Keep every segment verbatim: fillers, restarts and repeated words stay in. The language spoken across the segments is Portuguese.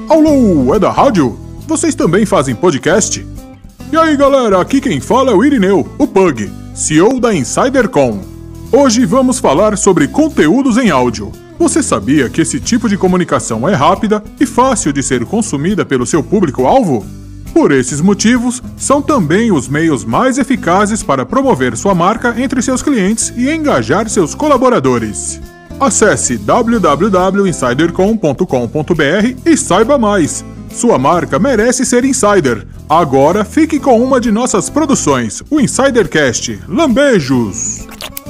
Alô, é da rádio? Vocês também fazem podcast? E aí galera, aqui quem fala é o Irineu, o Pug, C E O da InsiderCom. Hoje vamos falar sobre conteúdos em áudio. Você sabia que esse tipo de comunicação é rápida e fácil de ser consumida pelo seu público-alvo? Por esses motivos, são também os meios mais eficazes para promover sua marca entre seus clientes e engajar seus colaboradores. Acesse w w w ponto insidercom ponto com ponto b r e saiba mais. Sua marca merece ser insider. Agora fique com uma de nossas produções, o InsiderCast. Lambejos!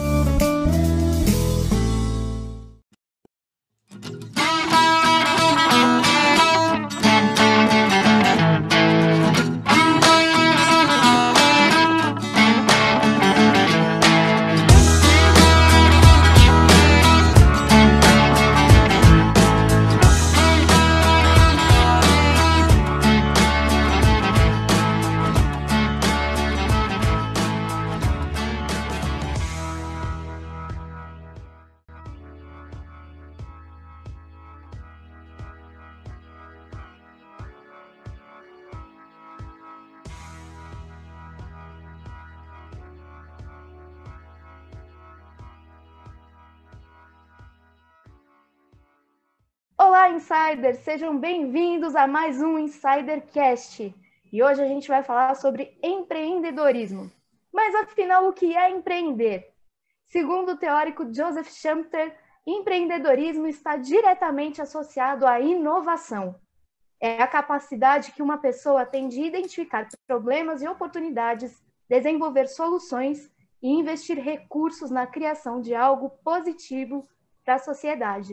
Olá, Insiders! Sejam bem-vindos a mais um InsiderCast. E hoje a gente vai falar sobre empreendedorismo. Mas, afinal, o que é empreender? Segundo o teórico Joseph Schumpeter, empreendedorismo está diretamente associado à inovação. É a capacidade que uma pessoa tem de identificar problemas e oportunidades, desenvolver soluções e investir recursos na criação de algo positivo para a sociedade.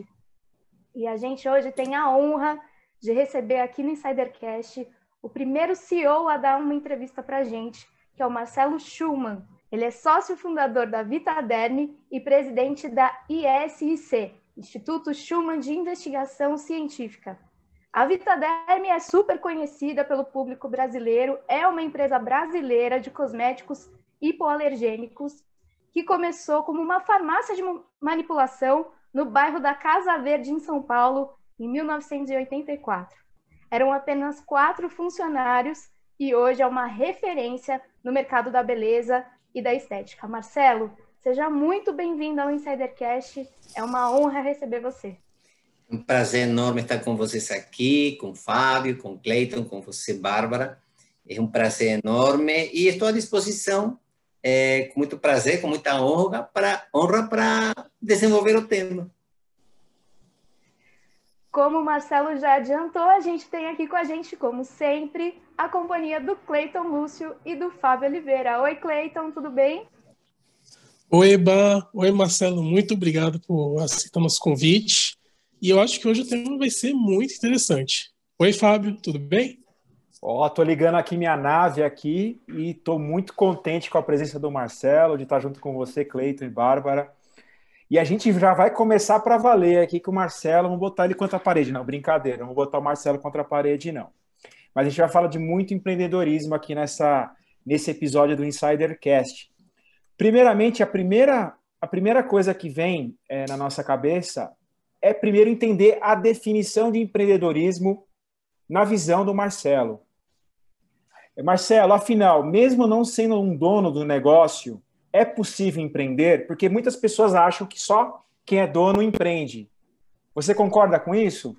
E a gente hoje tem a honra de receber aqui no InsiderCast o primeiro C E O a dar uma entrevista para a gente, que é o Marcelo Schumann. Ele é sócio fundador da Vitaderm e presidente da I S I C, Instituto Schumann de Investigação Científica. A Vitaderm é super conhecida pelo público brasileiro, é uma empresa brasileira de cosméticos hipoalergênicos que começou como uma farmácia de manipulação no bairro da Casa Verde, em São Paulo, em mil novecentos e oitenta e quatro. Eram apenas quatro funcionários e hoje é uma referência no mercado da beleza e da estética. Marcelo, seja muito bem-vindo ao InsiderCast. É uma honra receber você. Um prazer enorme estar com vocês aqui, com o Fábio, com o Cleiton, com você, Bárbara. É um prazer enorme e estou à disposição, é, com muito prazer, com muita honra para honra para desenvolver o tema. Como o Marcelo já adiantou, a gente tem aqui com a gente, como sempre, a companhia do Cleiton Lúcio e do Fábio Oliveira. Oi, Cleiton, tudo bem? Oi, Eba. Oi, Marcelo. Muito obrigado por aceitar nosso convite. E eu acho que hoje o tema vai ser muito interessante. Oi, Fábio, tudo bem? Ó, oh, tô ligando aqui minha nave aqui e tô muito contente com a presença do Marcelo, de estar junto com você, Cleiton e Bárbara. E a gente já vai começar para valer aqui com o Marcelo, vamos botar ele contra a parede, não, brincadeira, não vou botar o Marcelo contra a parede, não. Mas a gente vai falar de muito empreendedorismo aqui nessa, nesse episódio do InsiderCast. Primeiramente, a primeira, a primeira coisa que vem é, na nossa cabeça é primeiro entender a definição de empreendedorismo na visão do Marcelo. Marcelo, afinal, mesmo não sendo um dono do negócio, é possível empreender? Porque muitas pessoas acham que só quem é dono empreende. Você concorda com isso?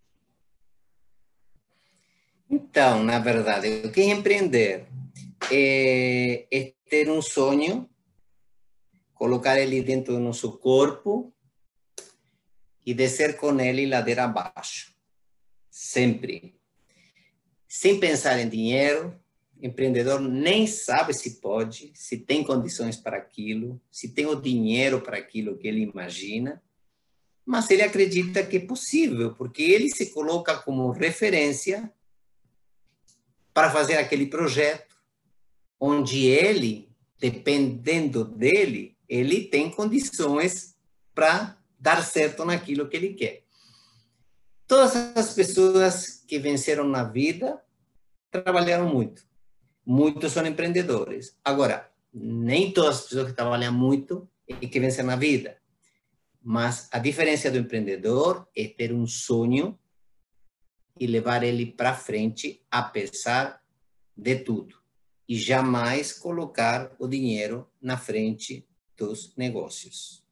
Então, na verdade, o que é empreender? É, é ter um sonho, colocar ele dentro do nosso corpo e descer com ele ladeira abaixo. Sempre. Sem pensar em dinheiro. Empreendedor nem sabe se pode, se tem condições para aquilo, se tem o dinheiro para aquilo que ele imagina, mas ele acredita que é possível, porque ele se coloca como referência para fazer aquele projeto, onde ele, dependendo dele, ele tem condições para dar certo naquilo que ele quer. Todas as pessoas que venceram na vida trabalharam muito. Muitos são empreendedores. Agora, nem todas as pessoas que trabalham muito e que vencem na vida. Mas a diferença do empreendedor é ter um sonho e levar ele para frente, apesar de tudo. E jamais colocar o dinheiro na frente dos negócios.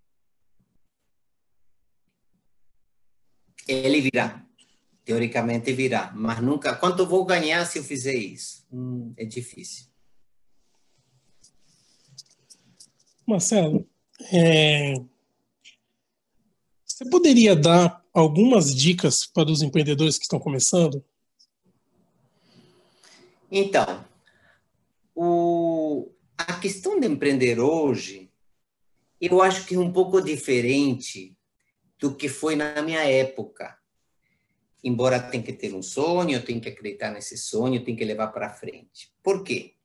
Ele virá. Teoricamente virá. Mas nunca... Quanto vou ganhar se eu fizer isso? Hum, é difícil. Marcelo, é... você poderia dar algumas dicas para os empreendedores que estão começando? Então, o... a questão de empreender hoje, eu acho que é um pouco diferente do que foi na minha época. Embora tenha que ter um sonho, tem que acreditar nesse sonho, tem que levar para frente. Por quê?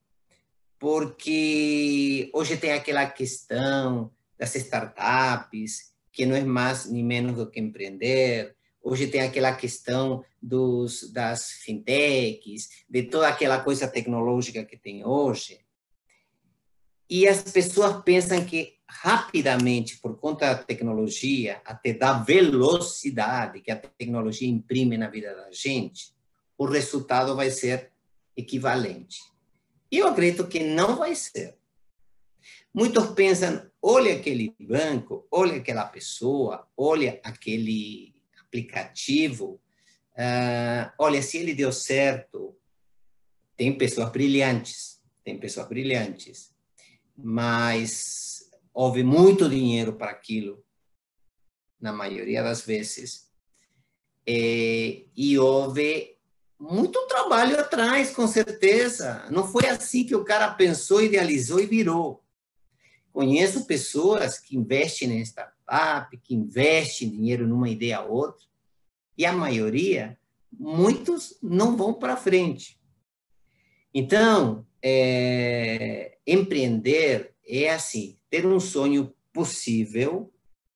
Porque hoje tem aquela questão das startups, que não é mais nem menos do que empreender. Hoje tem aquela questão dos, das fintechs, de toda aquela coisa tecnológica que tem hoje. E as pessoas pensam que rapidamente, por conta da tecnologia, até da velocidade que a tecnologia imprime na vida da gente, o resultado vai ser equivalente. E eu acredito que não vai ser. Muitos pensam, olha aquele banco, olha aquela pessoa, olha aquele aplicativo, uh, olha, se ele deu certo, tem pessoas brilhantes, tem pessoas brilhantes, mas houve muito dinheiro para aquilo, na maioria das vezes, e, e houve muito trabalho atrás, com certeza. Não foi assim que o cara pensou, idealizou e virou. Conheço pessoas que investem em startup, que investem dinheiro numa ideia ou outra, e a maioria, muitos não vão para frente. Então, é, empreender é assim, ter um sonho possível,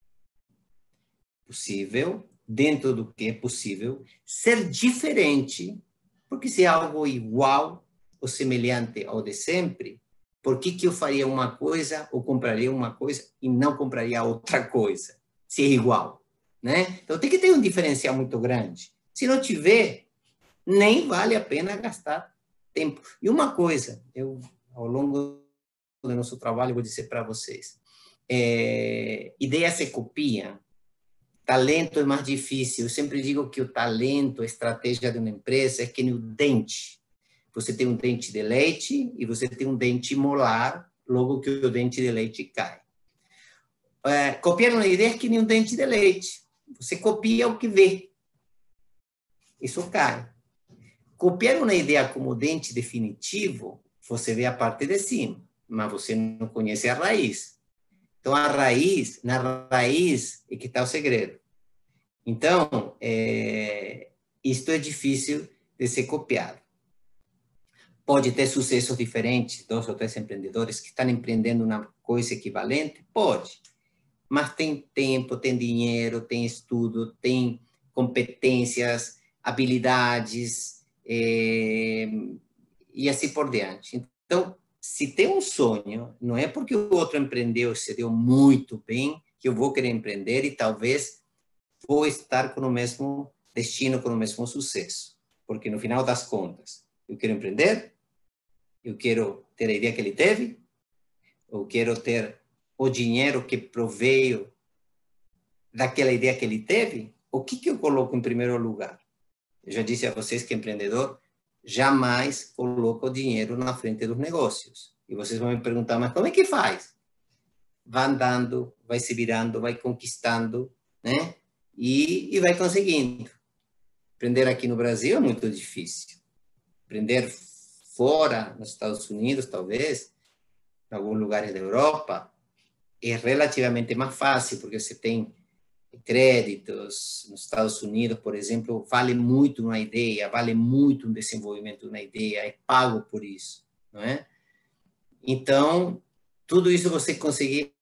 possível, dentro do que é possível, ser diferente, porque se é algo igual ou semelhante ao de sempre, por que que eu faria uma coisa ou compraria uma coisa e não compraria outra coisa, se é igual, né? Então tem que ter um diferencial muito grande. Se não tiver, nem vale a pena gastar tempo. E uma coisa, eu, ao longo do nosso trabalho, vou dizer para vocês, é, ideias se copiam, talento é mais difícil. Eu sempre digo que o talento, a estratégia de uma empresa é que nem o dente. Você tem um dente de leite e você tem um dente molar, logo que o dente de leite cai. É, copiar uma ideia é que nem um dente de leite. Você copia o que vê. Isso cai. Copiar uma ideia como dente definitivo, você vê a parte de cima, mas você não conhece a raiz. Então, a raiz, na raiz é que está o segredo. Então, é, isto é difícil de ser copiado. Pode ter sucessos diferentes, dois ou três empreendedores que estão empreendendo uma coisa equivalente? Pode. Mas tem tempo, tem dinheiro, tem estudo, tem competências, habilidades, é, e assim por diante. Então, se tem um sonho, não é porque o outro empreendeu e se deu muito bem que eu vou querer empreender e talvez vou estar com o mesmo destino, com o mesmo sucesso. Porque no final das contas, eu quero empreender, eu quero ter a ideia que ele teve, eu quero ter o dinheiro que proveio daquela ideia que ele teve. O que que eu coloco em primeiro lugar? Eu já disse a vocês que empreendedor jamais coloca o dinheiro na frente dos negócios. E vocês vão me perguntar, mas como é que faz? Vai andando, vai se virando, vai conquistando, né? E, e vai conseguindo. Empreender aqui no Brasil é muito difícil. Empreender fora, nos Estados Unidos, talvez, em alguns lugares da Europa, é relativamente mais fácil, porque você tem créditos. Nos Estados Unidos, por exemplo, vale muito uma ideia, vale muito um desenvolvimento de uma ideia, é pago por isso, não é? Então, tudo isso você conseguir.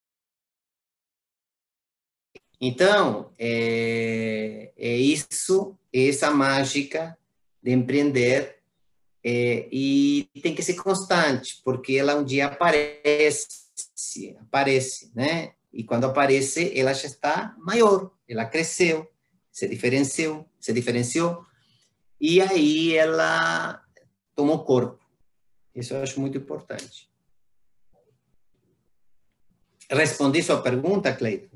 Então, é, é isso, é essa mágica de empreender, é, e tem que ser constante, porque ela um dia aparece, aparece, né? E quando aparece, ela já está maior, ela cresceu, se diferenciou, se diferenciou. e aí ela tomou corpo. Isso eu acho muito importante. Respondi sua pergunta, Cleiton?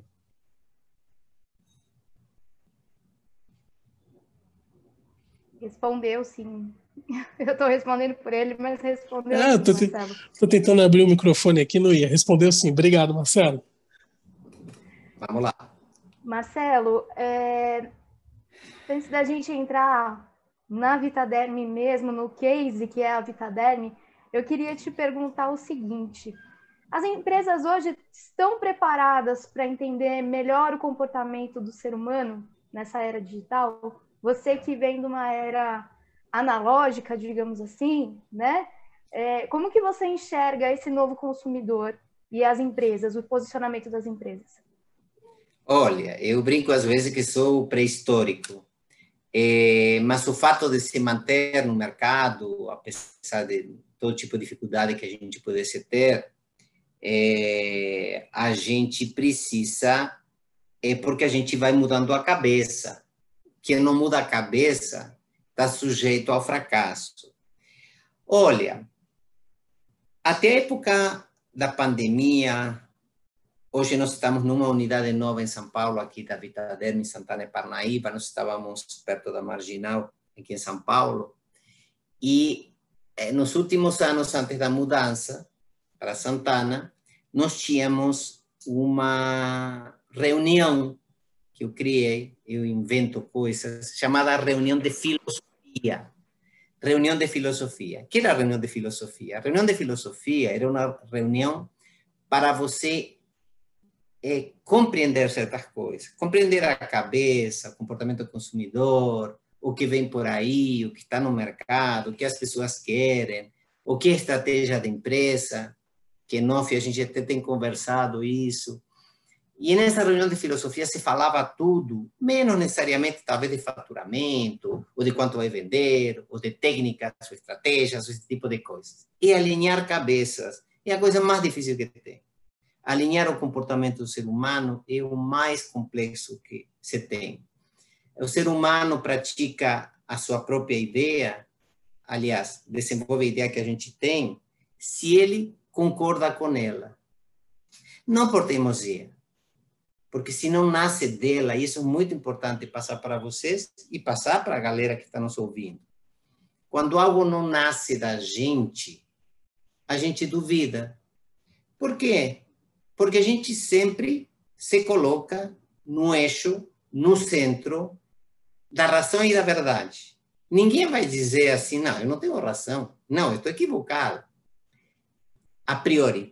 Respondeu, sim. Eu estou respondendo por ele, mas respondeu Ah, sim, tô, te, Marcelo. tô tentando abrir o microfone aqui, não ia. Respondeu sim. Obrigado, Marcelo. Vamos lá. Marcelo, é, antes da gente entrar na Vitaderm mesmo, no case que é a Vitaderm, eu queria te perguntar o seguinte: as empresas hoje estão preparadas para entender melhor o comportamento do ser humano nessa era digital? Você que vem de uma era analógica, digamos assim, né? É, como que você enxerga esse novo consumidor e as empresas, o posicionamento das empresas? Olha, eu brinco às vezes que sou pré-histórico, é, mas o fato de se manter no mercado, apesar de todo tipo de dificuldade que a gente pudesse ter, é, a gente precisa, é porque a gente vai mudando a cabeça. Quem não muda a cabeça está sujeito ao fracasso. Olha, até a época da pandemia, hoje nós estamos numa unidade nova em São Paulo, aqui da Vitaderm, em Santana e Parnaíba, nós estávamos perto da Marginal, aqui em São Paulo, e eh, nos últimos anos, antes da mudança para Santana, nós tínhamos uma reunião que eu criei, eu invento coisas, chamada reunião de filosofia. Reunião de filosofia. O que era a reunião de filosofia? A reunião de filosofia era uma reunião para você é, compreender certas coisas, compreender a cabeça, o comportamento do consumidor, o que vem por aí, o que está no mercado, o que as pessoas querem, o que é estratégia da empresa, que nós, a gente até tem conversado isso. E nessa reunião de filosofia se falava tudo, menos necessariamente talvez de faturamento, ou de quanto vai vender, ou de técnicas, ou estratégias, esse tipo de coisas. E alinhar cabeças é a coisa mais difícil que tem. Alinhar o comportamento do ser humano é o mais complexo que se tem. O ser humano pratica a sua própria ideia, aliás, desenvolve a ideia que a gente tem, se ele concorda com ela. Não por teimosia, porque se não nasce dela, isso é muito importante passar para vocês e passar para a galera que está nos ouvindo. Quando algo não nasce da gente, a gente duvida. Por quê? Porque a gente sempre se coloca no eixo, no centro da razão e da verdade. Ninguém vai dizer assim, não, eu não tenho razão. Não, eu estou equivocado. A priori.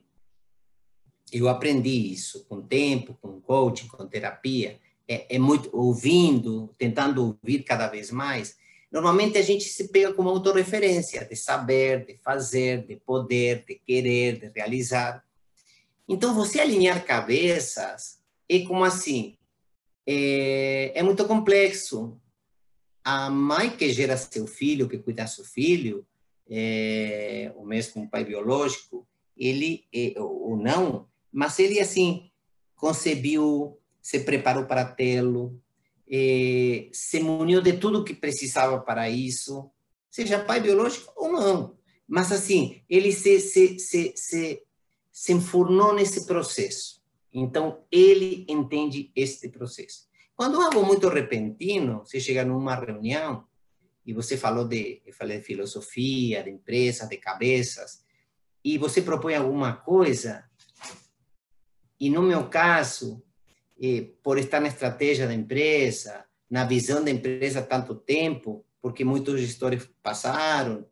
Eu aprendi isso com o tempo, com coaching, com terapia, é, é muito ouvindo, tentando ouvir cada vez mais. Normalmente a gente se pega com uma autorreferência de saber, de fazer, de poder, de querer, de realizar. Então, você alinhar cabeças é como assim, é, é muito complexo. A mãe que gera seu filho, que cuida do seu filho, é, ou mesmo um pai biológico, ele, é, ou não, mas ele, assim, concebeu, se preparou para tê-lo, eh, se muniu de tudo o que precisava para isso, seja pai biológico ou não. Mas, assim, ele se, se, se, se, se enfurnou nesse processo. Então, ele entende este processo. Quando é algo muito repentino, você chega numa reunião, e você falou de, eu falei de filosofia, de empresas, de cabeças, e você propõe alguma coisa. E no meu caso, eh, por estar na estratégia da empresa, na visão da empresa há tanto tempo, porque muitos gestores passaram,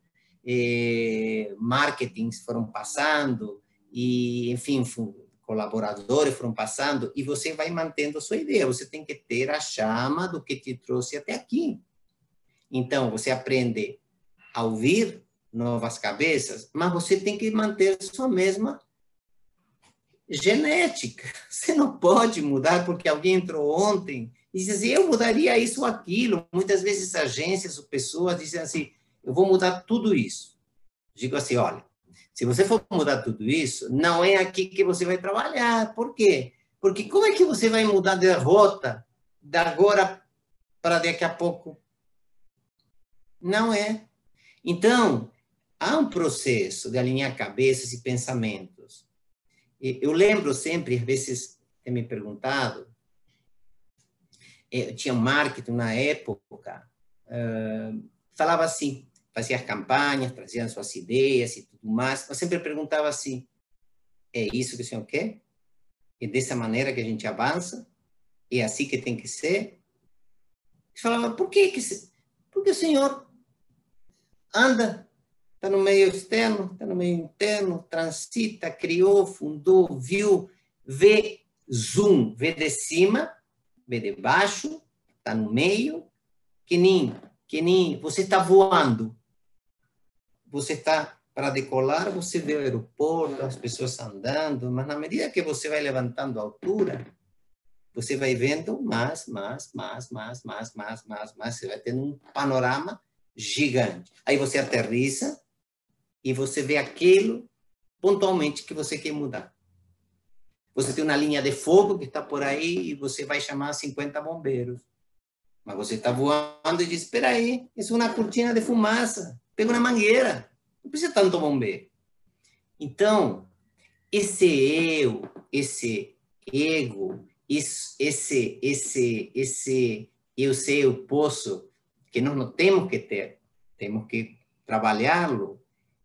eh, marketings foram passando, e, enfim, colaboradores foram passando, e você vai mantendo a sua ideia. Você tem que ter a chama do que te trouxe até aqui. Então, você aprende a ouvir novas cabeças, mas você tem que manter sua mesma genética. Você não pode mudar porque alguém entrou ontem e diz assim, eu mudaria isso ou aquilo. Muitas vezes agências ou pessoas dizem assim, eu vou mudar tudo isso. Digo assim, olha, se você for mudar tudo isso, não é aqui que você vai trabalhar. Por quê? Porque como é que você vai mudar de rota de agora para daqui a pouco? Não é. Então, há um processo de alinhar cabeças e pensamentos. Eu lembro sempre, às vezes, tem me perguntado, eu tinha um marketing na época, uh, falava assim, fazia as campanhas, trazia suas ideias e tudo mais, eu sempre perguntava assim, é isso que o senhor quer? É dessa maneira que a gente avança? É assim que tem que ser? Eu falava, por que que se... Porque o senhor anda, está no meio externo, está no meio interno, transita, criou, fundou, viu, vê zoom, vê de cima, vê de baixo, está no meio, que nem, que nem você está voando. Você está para decolar, você vê o aeroporto, as pessoas andando, mas na medida que você vai levantando a altura, você vai vendo mais, mais, mais, mais, mais, mais, mais, mais, você vai tendo um panorama gigante. Aí você aterriza e você vê aquilo pontualmente que você quer mudar. Você tem uma linha de fogo que está por aí e você vai chamar cinquenta bombeiros. Mas você está voando e diz, espera aí, isso é uma cortina de fumaça, pega uma mangueira, não precisa tanto bombeiro. Então, esse eu, esse ego, esse, esse, esse eu sei, eu posso, que nós não temos que ter, temos que trabalhá-lo,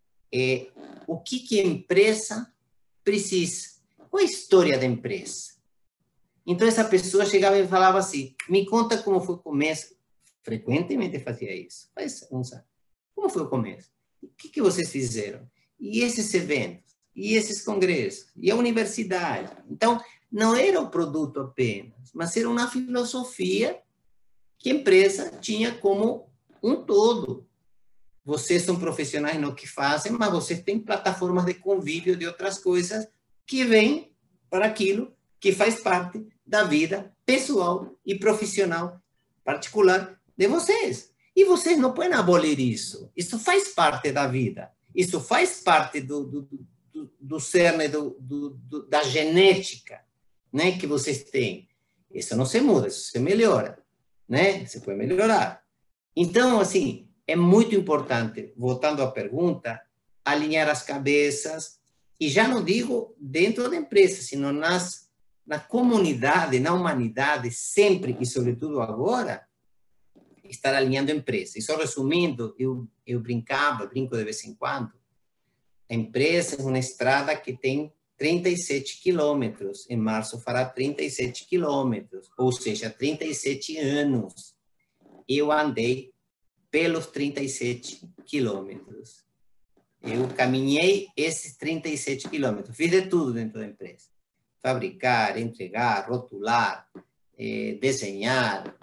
é o que, que a empresa precisa. Qual é a história da empresa? Então, essa pessoa chegava e falava assim, me conta como foi o começo. Frequentemente fazia isso. Faz um ano. Como foi o começo? O que, que vocês fizeram? E esses eventos? E esses congressos? E a universidade? Então, não era o produto apenas, mas era uma filosofia que a empresa tinha como um todo. Vocês são profissionais no que fazem, mas vocês têm plataformas de convívio de outras coisas que vêm para aquilo que faz parte da vida pessoal e profissional particular de vocês. E vocês não podem abolir isso. Isso faz parte da vida. Isso faz parte do, do, do, do cerne, do, do, do, da genética, né, que vocês têm. Isso não se muda, isso se melhora, né? Você pode melhorar. Então, assim, é muito importante, voltando à pergunta, alinhar as cabeças, e já não digo dentro da empresa, sino nas, na comunidade, na humanidade, sempre e sobretudo agora, estar alinhando a empresa. E só resumindo, eu, eu brincava, brinco de vez em quando, a empresa é uma estrada que tem trinta e sete quilômetros, em março fará trinta e sete quilômetros, ou seja, trinta e sete anos. Eu andei pelos trinta e sete quilômetros. Eu caminhei esses trinta e sete quilômetros, fiz de tudo dentro da empresa. Fabricar, entregar, rotular, eh, desenhar,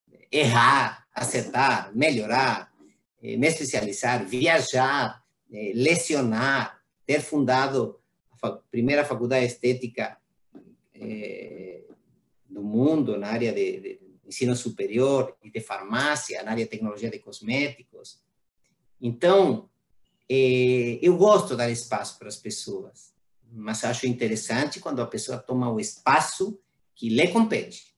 errar, acertar, melhorar, eh, me especializar, viajar, eh, lecionar, ter fundado a primeira faculdade estética eh, do mundo na área de, de ensino superior e de farmácia, na área de tecnologia de cosméticos. Então, eh, eu gosto de dar espaço para as pessoas, mas acho interessante quando a pessoa toma o espaço que lhe compete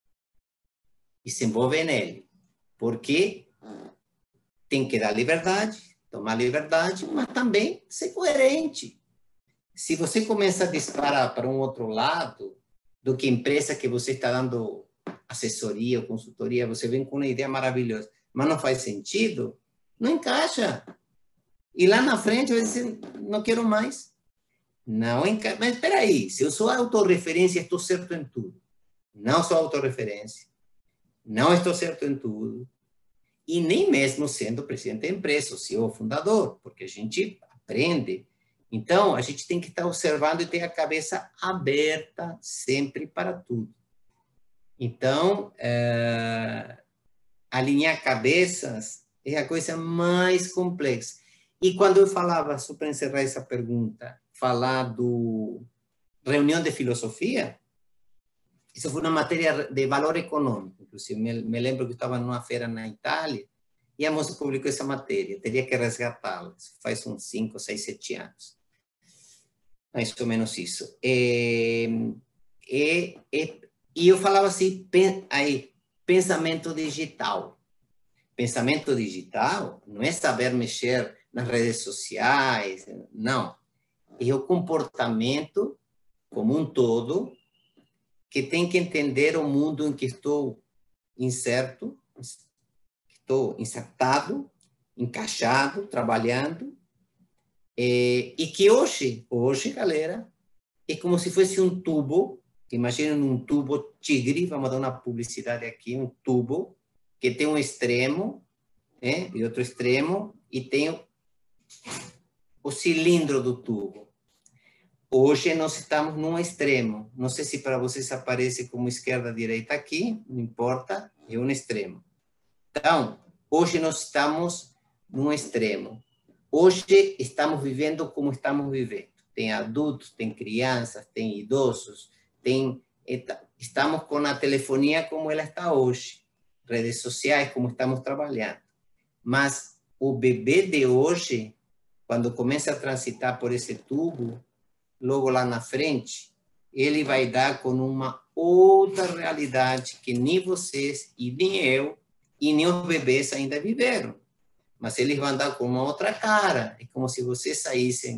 e se envolve nele, porque tem que dar liberdade, tomar liberdade, mas também ser coerente. Se você começa a disparar para um outro lado do que a empresa que você está dando assessoria ou consultoria, você vem com uma ideia maravilhosa, mas não faz sentido, não encaixa. E lá na frente vai dizer, não quero mais. Não encaixa. Mas espera aí, se eu sou autorreferência, estou certo em tudo. Não sou autorreferência. Não estou certo em tudo. E nem mesmo sendo presidente da empresa, o C E O, fundador, porque a gente aprende. Então, a gente tem que estar observando e ter a cabeça aberta sempre para tudo. Então, é, alinhar cabeças é a coisa mais complexa. E quando eu falava, só para encerrar essa pergunta, falar do reunião de filosofia, isso foi uma matéria de valor econômico. Inclusive, me, me lembro que eu estava numa feira na Itália e a moça publicou essa matéria. Teria que resgatá-la. Faz uns cinco, seis, sete anos. Mais ou menos isso. E, e, e, e eu falava assim, pen, aí, pensamento digital. pensamento digital não é saber mexer nas redes sociais, não. É o comportamento como um todo que tem que entender o mundo em que estou inserto, estou insertado, encaixado, trabalhando, e, e que hoje, hoje, galera, é como se fosse um tubo. Imaginem um tubo tigre, vamos dar uma publicidade aqui, um tubo que tem um extremo, né, e outro extremo, e tem o, o cilindro do tubo. Hoje nós estamos num extremo. Não sei se para vocês aparece como esquerda, direita aqui, não importa, é um extremo. Então, hoje nós estamos num extremo. Hoje estamos vivendo como estamos vivendo. Tem adultos, tem crianças, tem idosos, tem, estamos com a telefonia como ela está hoje, redes sociais como estamos trabalhando. Mas o bebê de hoje, quando começa a transitar por esse tubo, logo lá na frente, ele vai dar com uma outra realidade que nem vocês e nem eu e nem os bebês ainda viveram. Mas eles vão dar com uma outra cara. É como se vocês saíssem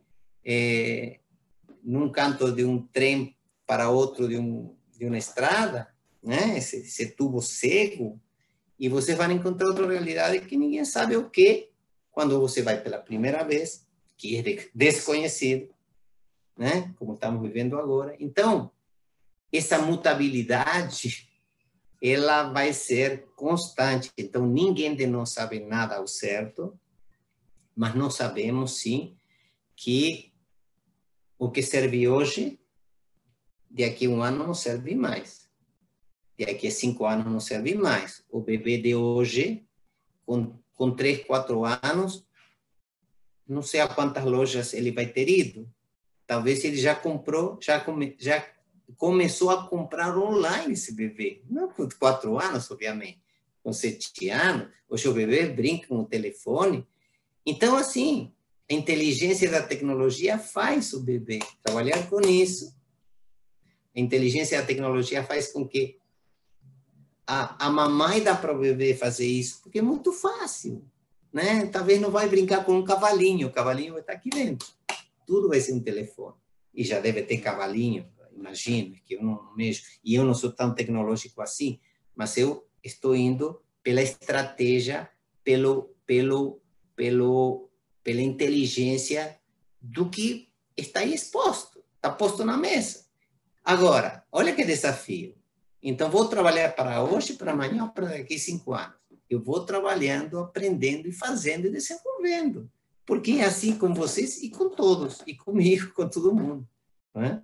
é, num canto de um trem para outro de, um, de uma estrada, né? esse, esse tubo cego, e você vai encontrar outra realidade que ninguém sabe o que, quando você vai pela primeira vez, que é desconhecido, né? Como estamos vivendo agora. Então, essa mutabilidade, ela vai ser constante. Então, ninguém de nós sabe nada ao certo, mas nós sabemos, sim, que o que serve hoje, daqui a um ano não serve mais. Daqui a cinco anos não serve mais. O bebê de hoje, com, com três, quatro anos, não sei a quantas lojas ele vai ter ido. Talvez ele já comprou, já, come, já começou a comprar online esse bebê. Não com quatro anos, obviamente. Com sete anos, hoje o bebê brinca com o telefone. Então, assim, a inteligência da tecnologia faz o bebê trabalhar com isso. A inteligência da tecnologia faz com que a, a mamãe dá para o bebê fazer isso, porque é muito fácil, né? Talvez não vai brincar com um cavalinho, o cavalinho vai estar aqui dentro. Tudo vai ser um telefone. E já deve ter cavalinho, imagino, que eu não mexo. E eu não sou tão tecnológico assim, mas eu estou indo pela estratégia, pelo, pelo, pelo, pela inteligência do que está aí exposto, está posto na mesa. Agora, olha que desafio. Então, vou trabalhar para hoje, para amanhã ou para daqui a cinco anos. Eu vou trabalhando, aprendendo e fazendo e desenvolvendo. Porque é assim com vocês e com todos, e comigo, com todo mundo. Não é?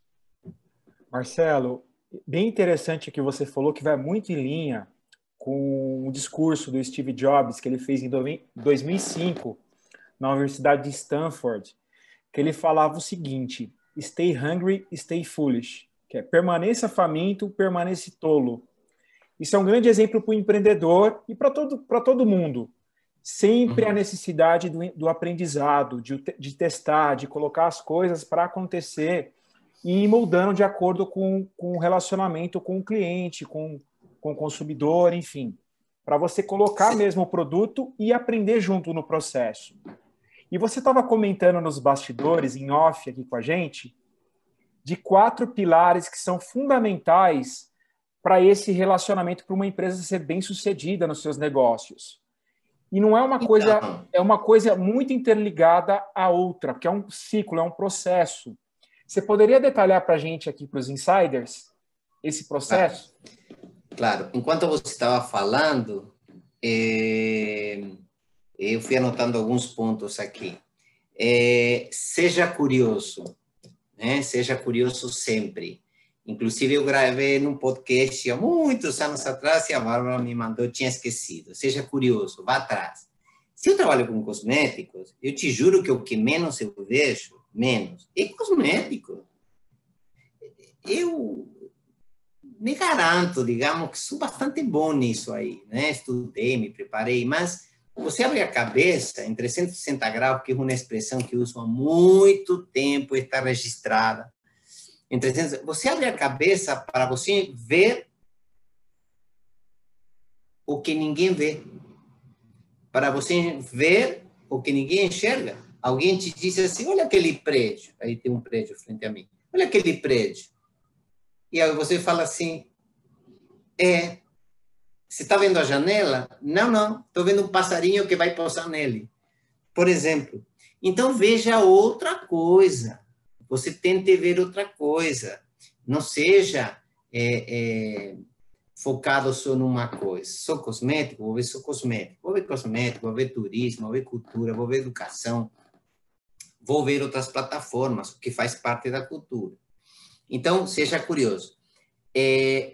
Marcelo, bem interessante o que você falou, que vai muito em linha com o discurso do Steve Jobs, que ele fez em dois mil e cinco, na Universidade de Stanford, que ele falava o seguinte: stay hungry, stay foolish, que é permaneça faminto, permaneça tolo. Isso é um grande exemplo para o empreendedor e para todo, para todo mundo. Sempre uhum. a necessidade do, do aprendizado, de, de testar, de colocar as coisas para acontecer e ir moldando de acordo com, com o relacionamento com o cliente, com, com o consumidor, enfim. Para você colocar mesmo o produto e aprender junto no processo. E você estava comentando nos bastidores, em off aqui com a gente, de quatro pilares que são fundamentais para esse relacionamento, para uma empresa ser bem-sucedida nos seus negócios. E não é uma coisa, então, é uma coisa muito interligada à outra, porque é um ciclo, é um processo. Você poderia detalhar para a gente aqui, para os insiders, esse processo? Claro. claro. Enquanto você estava falando, é... eu fui anotando alguns pontos aqui. É... Seja curioso, né? Seja curioso sempre. Inclusive, eu gravei num podcast há muitos anos atrás e a Bárbara me mandou, eu tinha esquecido. Seja curioso, vá atrás. Se eu trabalho com cosméticos, eu te juro que o que menos eu vejo, menos, é cosmético. Eu me garanto, digamos, que sou bastante bom nisso aí, né? Estudei, me preparei, mas você abre a cabeça em trezentos e sessenta graus, que é uma expressão que eu uso há muito tempo, está registrada. Em trezentos, você abre a cabeça para você ver o o que ninguém vê. Para você ver o que ninguém enxerga. Alguém te disse assim, olha aquele prédio. Aí tem um prédio frente a mim. Olha aquele prédio. E aí você fala assim, é, você está vendo a janela? Não, não, estou vendo um passarinho que vai pousar nele. Por exemplo. Então, veja outra coisa. Você tente ver outra coisa. Não seja é, é, focado só numa coisa. Só cosmético, vou ver só cosmético. Vou ver cosmético, vou ver turismo, vou ver cultura, vou ver educação. Vou ver outras plataformas, que faz parte da cultura. Então, seja curioso. É,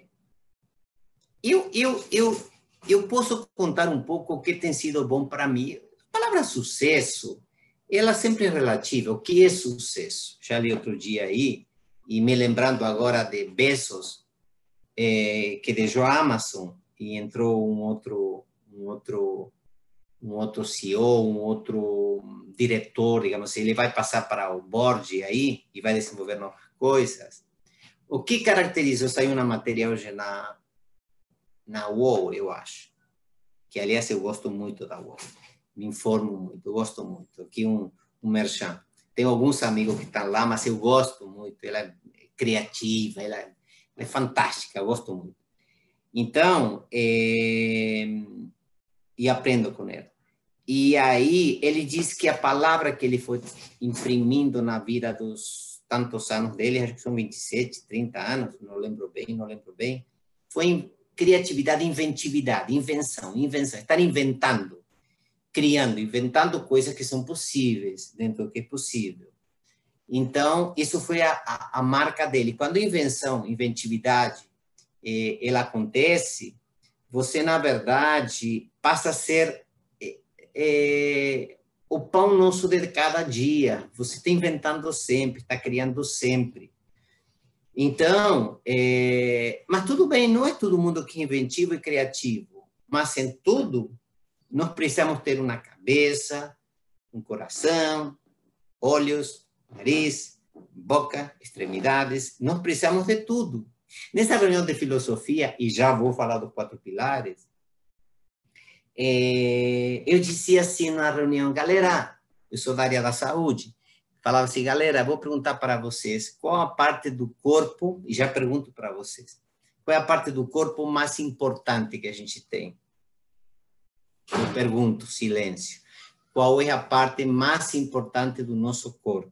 eu, eu, eu, eu posso contar um pouco o que tem sido bom para mim. A palavra sucesso, ela sempre é relativa. O que é sucesso? Já li outro dia aí, e me lembrando agora de Bezos, é, que deixou a Amazon e entrou um outro, um outro, um outro C E O, um outro diretor, digamos assim, ele vai passar para o board aí e vai desenvolver novas coisas. O que caracteriza, saiu uma matéria hoje na, na U O L, eu acho, que aliás eu gosto muito da U O L, me informo muito, eu gosto muito. Aqui um, um merchan. Tenho alguns amigos que estão lá, mas eu gosto muito, ela é criativa, ela é, ela é fantástica, eu gosto muito. Então, é, e aprendo com ela. E aí ele diz que a palavra que ele foi imprimindo na vida dos tantos anos dele, acho que são vinte e sete, trinta anos, não lembro bem, não lembro bem, foi criatividade, inventividade, invenção, invenção, estar inventando, criando, inventando coisas que são possíveis, dentro do que é possível. Então, isso foi a, a, a marca dele. Quando a invenção, inventividade, eh, ela acontece, você, na verdade, passa a ser eh, eh, o pão nosso de cada dia. Você está inventando sempre, está criando sempre. Então, é, mas tudo bem, não é todo mundo que é inventivo e criativo, mas em tudo, nós precisamos ter uma cabeça, um coração, olhos, nariz, boca, extremidades, nós precisamos de tudo. Nessa reunião de filosofia, e já vou falar dos quatro pilares, é, eu dizia assim na reunião, galera, eu sou da área da saúde, falava assim, galera, vou perguntar para vocês, qual a parte do corpo, e já pergunto para vocês, qual é a parte do corpo mais importante que a gente tem? Eu pergunto, silêncio. Qual é a parte mais importante do nosso corpo?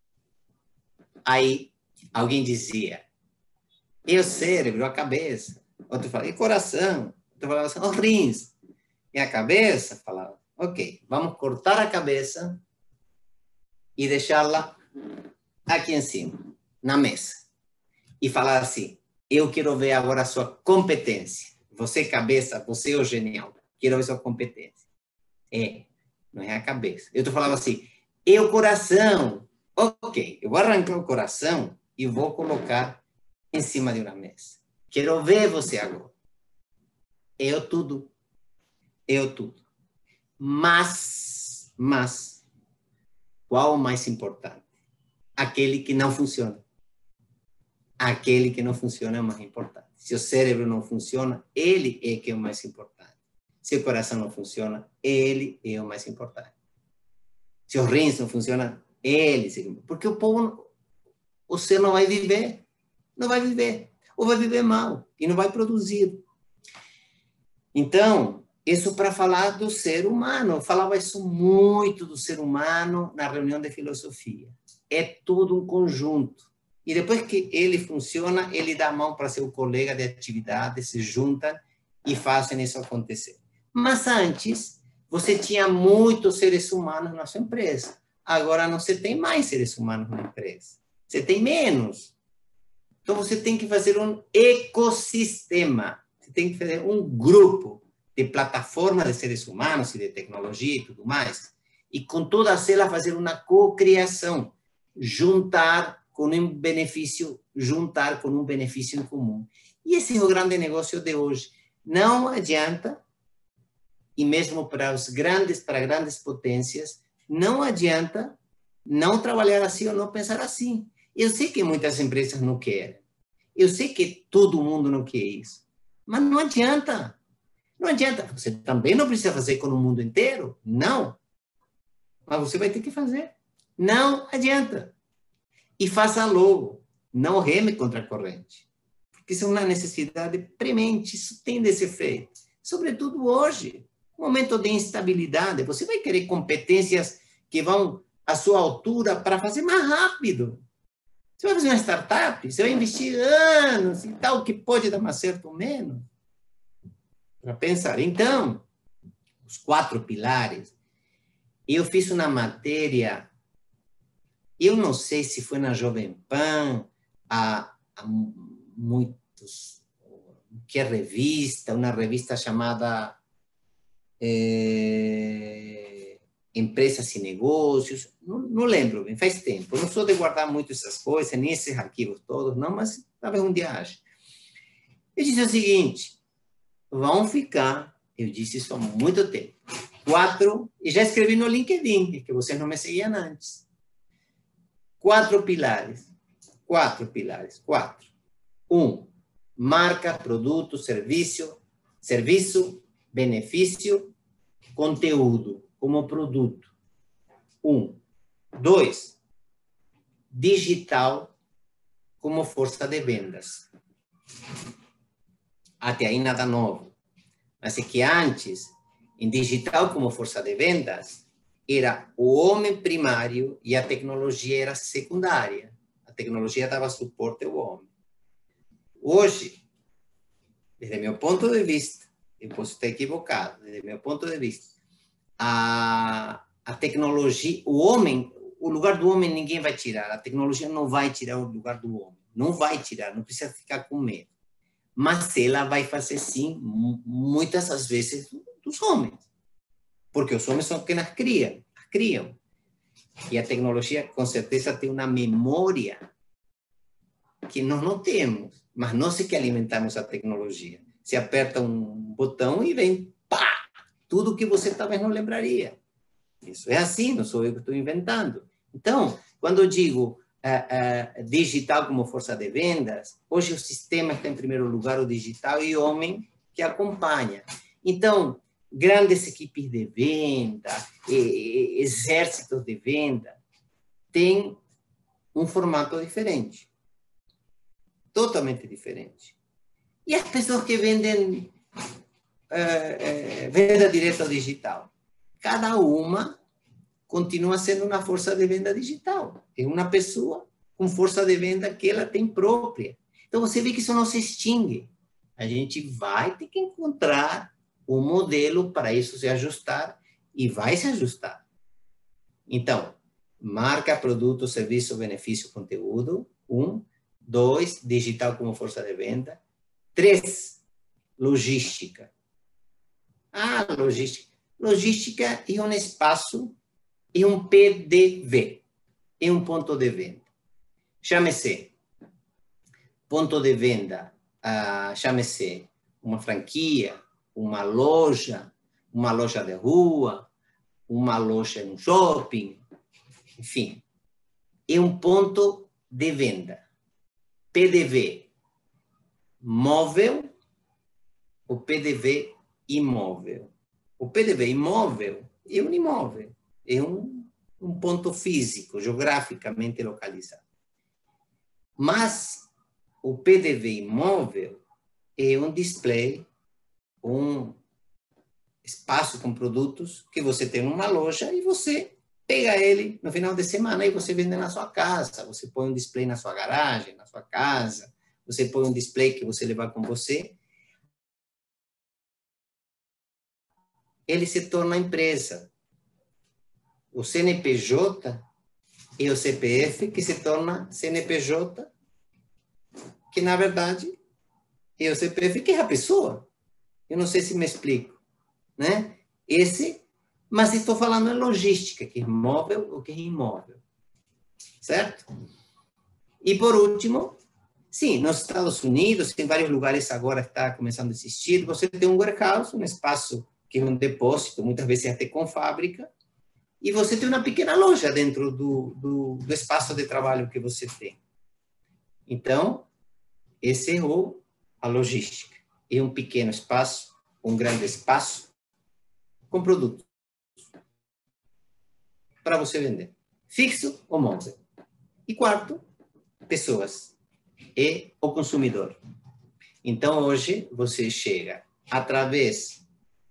Aí, alguém dizia, e o cérebro, a cabeça. Outro falava, e coração? Outro falava assim, os rins. E a cabeça? Falava, ok, vamos cortar a cabeça e deixá-la aqui em cima, na mesa. E falar assim, eu quero ver agora a sua competência. Você cabeça, você é o genial. Quero ver sua competência. É, não é a cabeça. Eu estou falando assim, e o coração? Ok, eu vou arrancar o coração e vou colocar em cima de uma mesa. Quero ver você agora. Eu tudo. Eu tudo. Mas, mas, qual o mais importante? Aquele que não funciona. Aquele que não funciona é o mais importante. Se o cérebro não funciona, ele é que é o mais importante. Se o coração não funciona, ele é o mais importante. Se os rins não funcionam, ele... Porque o povo, o ser não vai viver. Não vai viver. Ou vai viver mal e não vai produzir. Então, isso para falar do ser humano. Eu falava isso muito do ser humano na reunião de filosofia. É tudo um conjunto. E depois que ele funciona, ele dá a mão para seu colega de atividade, se juntam e fazem isso acontecer. Mas antes, você tinha muitos seres humanos na sua empresa. Agora não se tem mais seres humanos na empresa. Você tem menos. Então você tem que fazer um ecossistema. Você tem que fazer um grupo de plataformas de seres humanos e de tecnologia e tudo mais. E com todas elas fazer uma cocriação. Juntar com um benefício, juntar com um benefício em comum. E esse é o grande negócio de hoje. Não adianta, e mesmo para os grandes, para grandes potências, não adianta não trabalhar assim ou não pensar assim. Eu sei que muitas empresas não querem. Eu sei que todo mundo não quer isso. Mas não adianta. Não adianta, você também não precisa fazer com o mundo inteiro, não. Mas você vai ter que fazer. Não adianta. E faça logo, não reme contra a corrente. Porque isso é uma necessidade premente, isso tem desse efeito. Sobretudo hoje, um momento de instabilidade, você vai querer competências que vão à sua altura para fazer mais rápido. Você vai fazer uma startup, você vai investir anos e tal, que pode dar mais certo ou menos. Para pensar. Então, os quatro pilares, eu fiz uma matéria, eu não sei se foi na Jovem Pan, há, há muitos, que é revista, uma revista chamada é, Empresas e Negócios, não, não lembro bem, faz tempo, eu não sou de guardar muito essas coisas, nem esses arquivos todos, não, mas talvez um dia ache. Eu disse o seguinte, vão ficar, eu disse isso há muito tempo, quatro, e já escrevi no LinkedIn, que vocês não me seguiam antes, quatro pilares, quatro pilares, quatro. Um, marca, produto, serviço, serviço, benefício, conteúdo como produto. Um. Dois, digital como força de vendas. Até aí nada novo. Mas é que antes, em digital como força de vendas, era o homem primário e a tecnologia era secundária. A tecnologia dava suporte ao homem. Hoje, desde meu ponto de vista, eu posso estar equivocado, desde meu ponto de vista, a, a tecnologia, o homem, o lugar do homem ninguém vai tirar, a tecnologia não vai tirar o lugar do homem, não vai tirar, não precisa ficar com medo. Mas ela vai fazer, sim, muitas das vezes, dos homens. Porque os homens são quem as criam, as criam. E a tecnologia, com certeza, tem uma memória que nós não temos, mas nós é que alimentamos a tecnologia. Você aperta um botão e vem, pá, tudo que você talvez não lembraria. Isso é assim, não sou eu que estou inventando. Então, quando eu digo uh, uh, digital como força de vendas, hoje o sistema está em primeiro lugar, o digital, e o homem que acompanha. Então, grandes equipes de venda, exércitos de venda, têm um formato diferente. Totalmente diferente. E as pessoas que vendem é, é, venda direta digital? Cada uma continua sendo uma força de venda digital. É uma pessoa com força de venda que ela tem própria. Então, você vê que isso não se extingue. A gente vai ter que encontrar um modelo para isso se ajustar e vai se ajustar. Então, marca, produto, serviço, benefício, conteúdo. Um. Dois, digital como força de venda. Três, logística. Ah, logística. Logística é um espaço, é um P D V, é um ponto de venda. Chame-se ponto de venda, ah, chame-se uma franquia, uma loja, uma loja de rua, uma loja em um shopping, enfim, é um ponto de venda. P D V móvel, o P D V imóvel. O P D V imóvel é um imóvel, é um, um ponto físico, geograficamente localizado. Mas o P D V imóvel é um display, um espaço com produtos que você tem numa loja e você pega ele no final de semana e você vende na sua casa. Você põe um display na sua garagem, na sua casa. Você põe um display que você leva com você. Ele se torna empresa. O C N P J e o C P F que se torna C N P J, que na verdade é o C P F que é a pessoa. Eu não sei se me explico, né? Esse, mas estou falando em logística, que é móvel ou que é imóvel, certo? E por último, sim, nos Estados Unidos, em vários lugares agora está começando a existir, você tem um warehouse, um espaço que é um depósito, muitas vezes até com fábrica, e você tem uma pequena loja dentro do, do, do espaço de trabalho que você tem. Então, esse é o, a logística. É um pequeno espaço um grande espaço com produtos para você vender, fixo ou móvel. E quarto, pessoas e o consumidor. Então, hoje, você chega através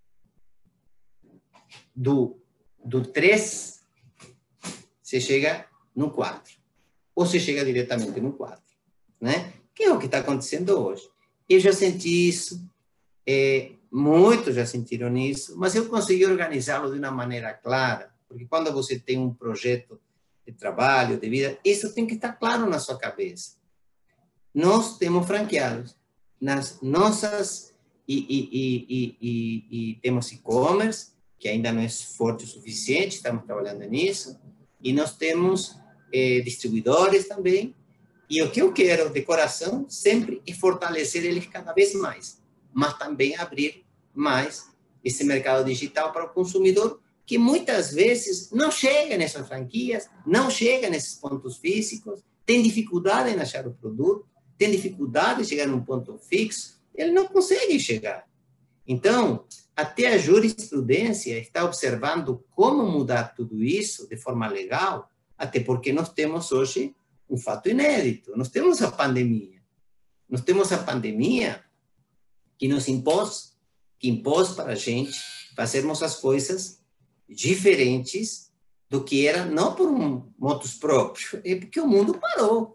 do, do três, você chega no quatro. Ou você chega diretamente no quatro. Né? Que é o que está acontecendo hoje. Eu já senti isso, é, muitos já sentiram isso, mas eu consegui organizá-lo de uma maneira clara, porque quando você tem um projeto de trabalho, de vida, isso tem que estar claro na sua cabeça. Nós temos franqueados nas nossas e, e, e, e, e, e temos e-commerce, que ainda não é forte o suficiente, estamos trabalhando nisso, e nós temos eh, distribuidores também, e o que eu quero de coração sempre é fortalecer eles cada vez mais, mas também abrir mais esse mercado digital para o consumidor, que muitas vezes não chega nessas franquias, não chega nesses pontos físicos, tem dificuldade em achar o produto, tem dificuldade em chegar num ponto fixo, ele não consegue chegar. Então, até a jurisprudência está observando como mudar tudo isso de forma legal, até porque nós temos hoje um fato inédito, nós temos a pandemia. Nós temos a pandemia que nos impôs, que impôs para a gente fazermos as coisas diferentes do que era, não por um motus próprio, é porque o mundo parou.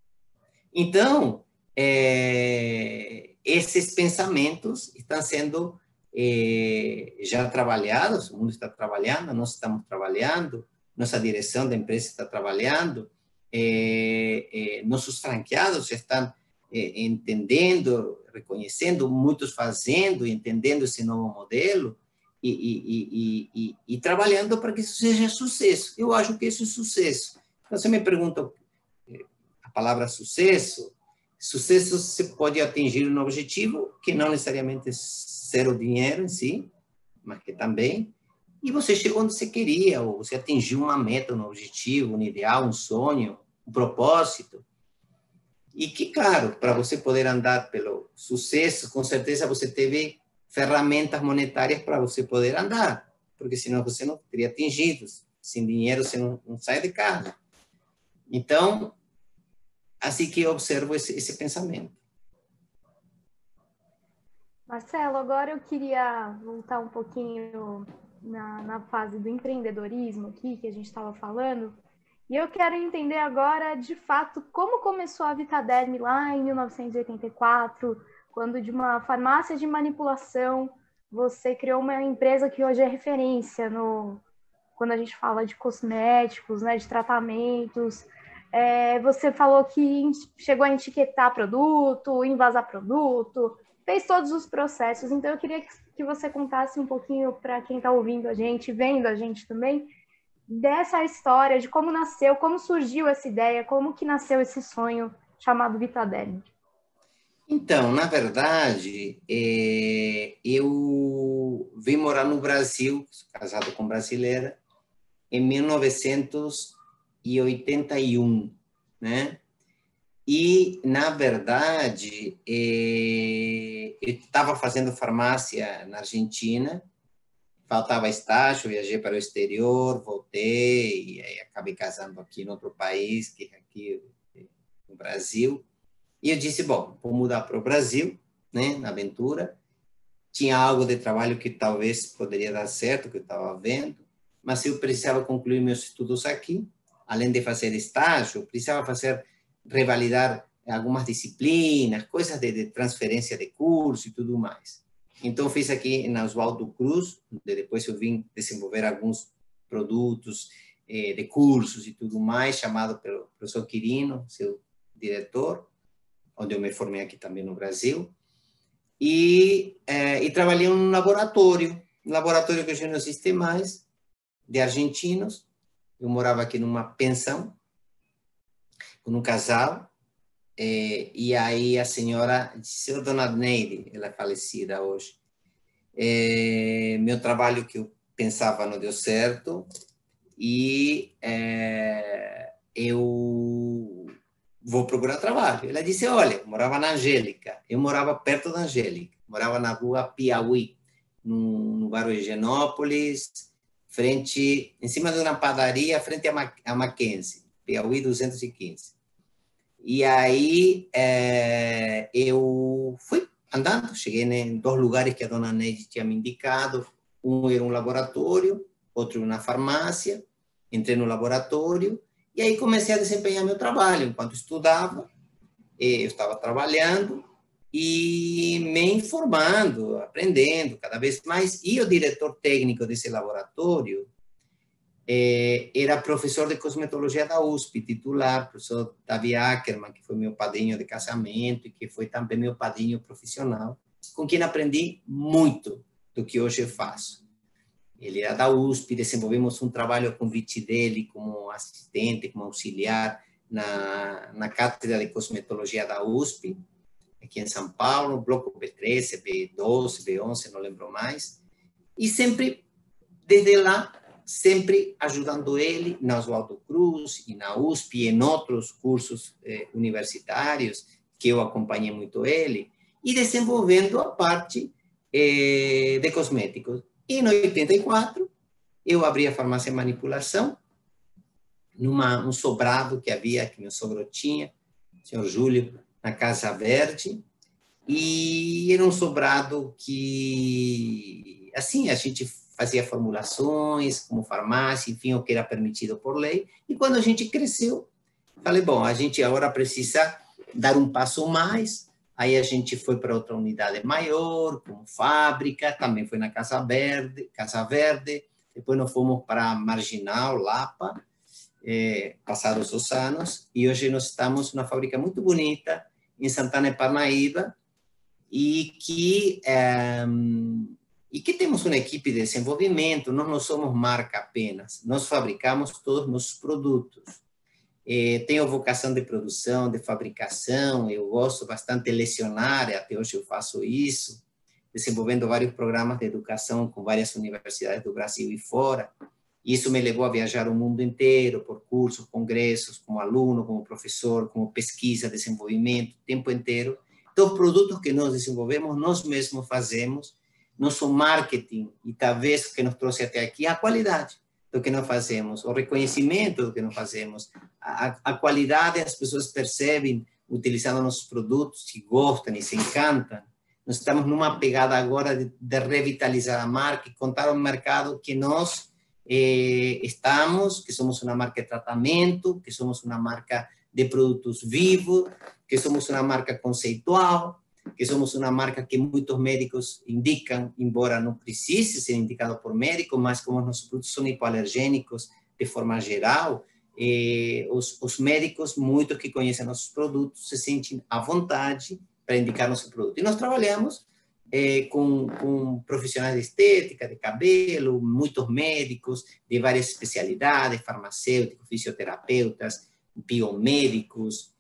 Então, é, esses pensamentos estão sendo é, já trabalhados, o mundo está trabalhando, nós estamos trabalhando, nossa direção da empresa está trabalhando, é, é, nossos franqueados já estão é, entendendo, reconhecendo, muitos fazendo, entendendo esse novo modelo e, e, e, e, e trabalhando para que isso seja sucesso. Eu acho que isso é sucesso. Então, você me pergunta a palavra sucesso. Sucesso se pode atingir um objetivo que não necessariamente é ser o dinheiro em si, mas que também. E você chegou onde você queria, ou você atingiu uma meta, um objetivo, um ideal, um sonho, um propósito. E que, claro, para você poder andar pelo sucesso, com certeza você teve ferramentas monetárias para você poder andar, porque senão você não teria atingido. Sem dinheiro você não, não sai de casa. Então, assim que eu observo esse, esse pensamento. Marcelo, agora eu queria voltar um pouquinho na, na fase do empreendedorismo aqui, que a gente estava falando, e eu quero entender agora, de fato, como começou a Vitaderm lá em mil novecentos e oitenta e quatro, quando de uma farmácia de manipulação você criou uma empresa que hoje é referência no, quando a gente fala de cosméticos, né, de tratamentos. É, você falou que chegou a etiquetar produto, envasar produto, fez todos os processos. Então, eu queria que você contasse um pouquinho para quem está ouvindo a gente, vendo a gente também, dessa história, de como nasceu, como surgiu essa ideia, como que nasceu esse sonho chamado Vitaderm. Então, na verdade, é, eu vim morar no Brasil, casado com brasileira, em mil novecentos e oitenta e um, né? E, na verdade, é, eu estava fazendo farmácia na Argentina, faltava estágio, viajei para o exterior, voltei, e aí acabei casando aqui em outro país, que é aqui no Brasil. E eu disse, bom, vou mudar para o Brasil, né, na aventura. Tinha algo de trabalho que talvez poderia dar certo, que eu estava vendo, mas eu precisava concluir meus estudos aqui. Além de fazer estágio, precisava fazer, revalidar algumas disciplinas, coisas de, de transferência de curso e tudo mais. Então, fiz aqui na Oswaldo Cruz, onde depois eu vim desenvolver alguns produtos eh, de cursos e tudo mais, chamado pelo professor Quirino, seu diretor, onde eu me formei aqui também no Brasil. E, eh, e trabalhei em um laboratório, um laboratório que hoje não existe mais, de argentinos. Eu morava aqui numa pensão, com um casal, é, e aí a senhora disse, oh, dona Neide, ela é falecida hoje, é, meu trabalho que eu pensava não deu certo, e é, eu vou procurar trabalho. Ela disse, olha, eu morava na Angélica, eu morava perto da Angélica, morava na rua Piauí, no, no bairro de Higienópolis, frente, em cima de uma padaria, frente a, Ma, a Mackenzie, Piauí duzentos e quinze. E aí é, eu fui andando, cheguei em dois lugares que a dona Neide tinha me indicado. Um era um laboratório, outro uma farmácia. Entrei no laboratório e aí comecei a desempenhar meu trabalho. Enquanto estudava, eu estava trabalhando e me informando, aprendendo cada vez mais. E o diretor técnico desse laboratório eh, era professor de cosmetologia da U S P, titular, professor Davi Ackerman, que foi meu padrinho de casamento e que foi também meu padrinho profissional, com quem aprendi muito do que hoje eu faço. Ele era da U S P, desenvolvemos um trabalho a convite dele como assistente, como auxiliar na, na cátedra de cosmetologia da U S P, aqui em São Paulo, bloco B treze, B doze, B onze, não lembro mais. E sempre, desde lá, sempre ajudando ele na Oswaldo Cruz e na U S P e em outros cursos eh, universitários, que eu acompanhei muito ele, e desenvolvendo a parte eh, de cosméticos. E em oitenta e quatro, eu abri a farmácia Manipulação, numa um sobrado que havia, que meu sogro tinha, o senhor Júlio, na Casa Verde, e era um sobrado que, assim, a gente fazia formulações como farmácia, enfim, o que era permitido por lei, e quando a gente cresceu, falei, bom, a gente agora precisa dar um passo mais, aí a gente foi para outra unidade maior, como fábrica, também foi na Casa Verde, Casa Verde, depois nós fomos para Marginal, Lapa, eh, passados os anos, e hoje nós estamos numa fábrica muito bonita, em Santana e Parnaíba, e que, é, e que temos uma equipe de desenvolvimento, nós não somos marca apenas, nós fabricamos todos os nossos produtos. É, tenho vocação de produção, de fabricação, eu gosto bastante de lecionar, até hoje eu faço isso, desenvolvendo vários programas de educação com várias universidades do Brasil e fora. Isso me levou a viajar o mundo inteiro, por cursos, congressos, como aluno, como professor, como pesquisa, desenvolvimento, o tempo inteiro. Então, os produtos que nós desenvolvemos, nós mesmos fazemos, nosso marketing, e talvez o que nos trouxe até aqui, a qualidade do que nós fazemos, o reconhecimento do que nós fazemos, a, a qualidade as pessoas percebem utilizando nossos produtos, se gostam e se encantam. Nós estamos numa pegada agora de, de revitalizar a marca e contar ao mercado que nós Eh, estamos, que somos uma marca de tratamento, que somos uma marca de produtos vivos, que somos uma marca conceitual, que somos uma marca que muitos médicos indicam, embora não precise ser indicado por médico, mas como nossos produtos são hipoalergênicos de forma geral, eh, os, os médicos, muitos que conhecem nossos produtos, se sentem à vontade para indicar nosso produto. E nós trabalhamos Eh, com, com profissionais de estética, de cabelo, muitos médicos de várias especialidades, farmacêuticos, fisioterapeutas, biomédicos,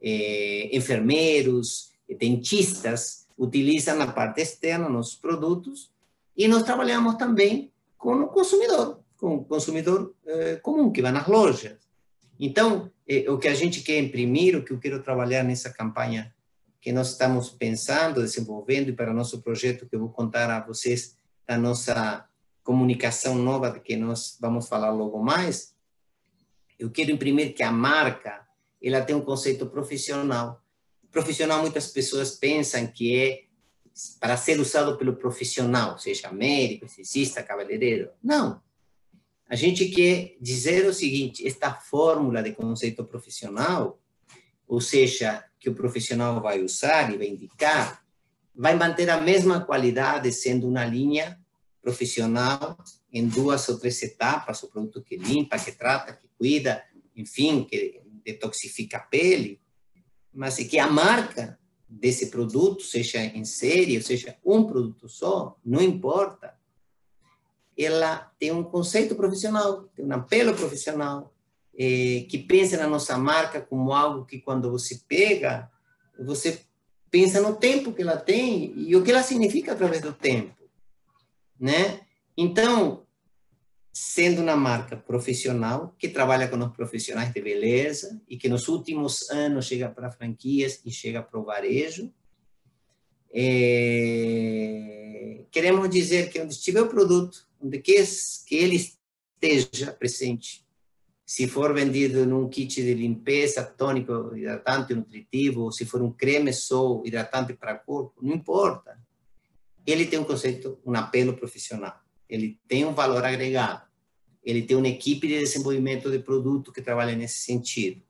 eh, enfermeiros, dentistas, utilizam na parte externa nossos produtos, e nós trabalhamos também com o consumidor, com o consumidor eh, comum, que vai nas lojas. Então, eh, o que a gente quer imprimir, o que eu quero trabalhar nessa campanha que nós estamos pensando, desenvolvendo, e para o nosso projeto que eu vou contar a vocês da nossa comunicação nova, que nós vamos falar logo mais, eu quero imprimir que a marca, ela tem um conceito profissional. Profissional, muitas pessoas pensam que é para ser usado pelo profissional, seja médico, esteticista, cabeleireiro. Não. A gente quer dizer o seguinte, esta fórmula de conceito profissional, ou seja, que o profissional vai usar e vai indicar, vai manter a mesma qualidade, sendo uma linha profissional em duas ou três etapas, o produto que limpa, que trata, que cuida, enfim, que detoxifica a pele, mas que a marca desse produto, seja em série, ou seja, um produto só, não importa, ela tem um conceito profissional, tem um apelo profissional, Eh, que pensa na nossa marca como algo que quando você pega, você pensa no tempo que ela tem e o que ela significa através do tempo, né? Então, sendo uma marca profissional que trabalha com os profissionais de beleza e que nos últimos anos chega para franquias e chega para o varejo, é... é, queremos dizer que onde estiver o produto, onde que, que ele esteja presente, se for vendido num kit de limpeza, tônico, hidratante, nutritivo, ou se for um creme só, hidratante para corpo, não importa. Ele tem um conceito, um apelo profissional. Ele tem um valor agregado. Ele tem uma equipe de desenvolvimento de produto que trabalha nesse sentido.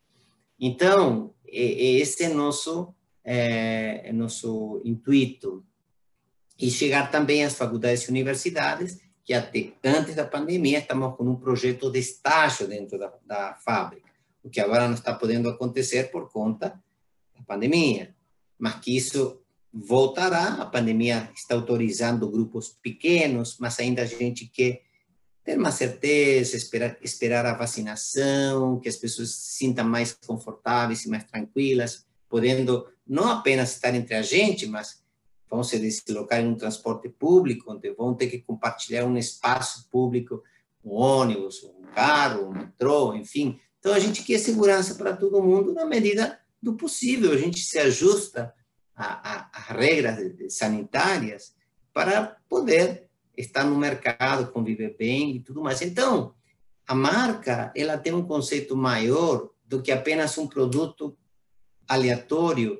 Então, esse é nosso, é, é nosso intuito. E chegar também às faculdades e universidades, que até antes da pandemia estamos com um projeto de estágio dentro da, da fábrica, o que agora não está podendo acontecer por conta da pandemia, mas que isso voltará. A pandemia está autorizando grupos pequenos, mas ainda a gente quer ter mais certeza, esperar, esperar a vacinação, que as pessoas se sintam mais confortáveis e mais tranquilas, podendo não apenas estar entre a gente, mas vão se deslocar em um transporte público, onde vão ter que compartilhar um espaço público, um ônibus, um carro, um metrô, enfim. Então, a gente quer segurança para todo mundo na medida do possível. A gente se ajusta às regras sanitárias para poder estar no mercado, conviver bem e tudo mais. Então, a marca, ela tem um conceito maior do que apenas um produto aleatório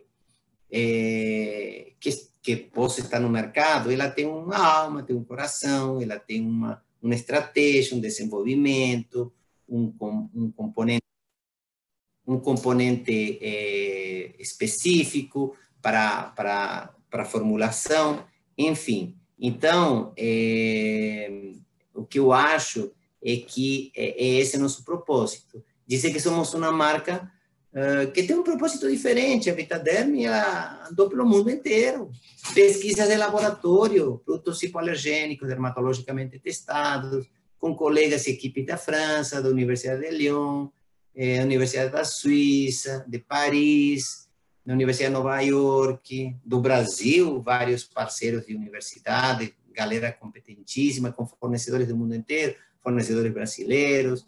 é, que que possa estar no mercado. Ela tem uma alma, tem um coração, ela tem uma, uma estratégia, um desenvolvimento, um, um componente, um componente é, específico para, para, para a formulação, enfim. Então, é, o que eu acho é que é, é esse nosso propósito, dizer que somos uma marca Uh, que tem um propósito diferente. A Vitaderm ela andou pelo mundo inteiro. Pesquisas de laboratório, produtos hipoalergênicos, dermatologicamente testados, com colegas e equipe da França, da Universidade de Lyon, eh, Universidade da Suíça, de Paris, da Universidade de Nova York, do Brasil, vários parceiros de universidade, galera competentíssima, com fornecedores do mundo inteiro, fornecedores brasileiros,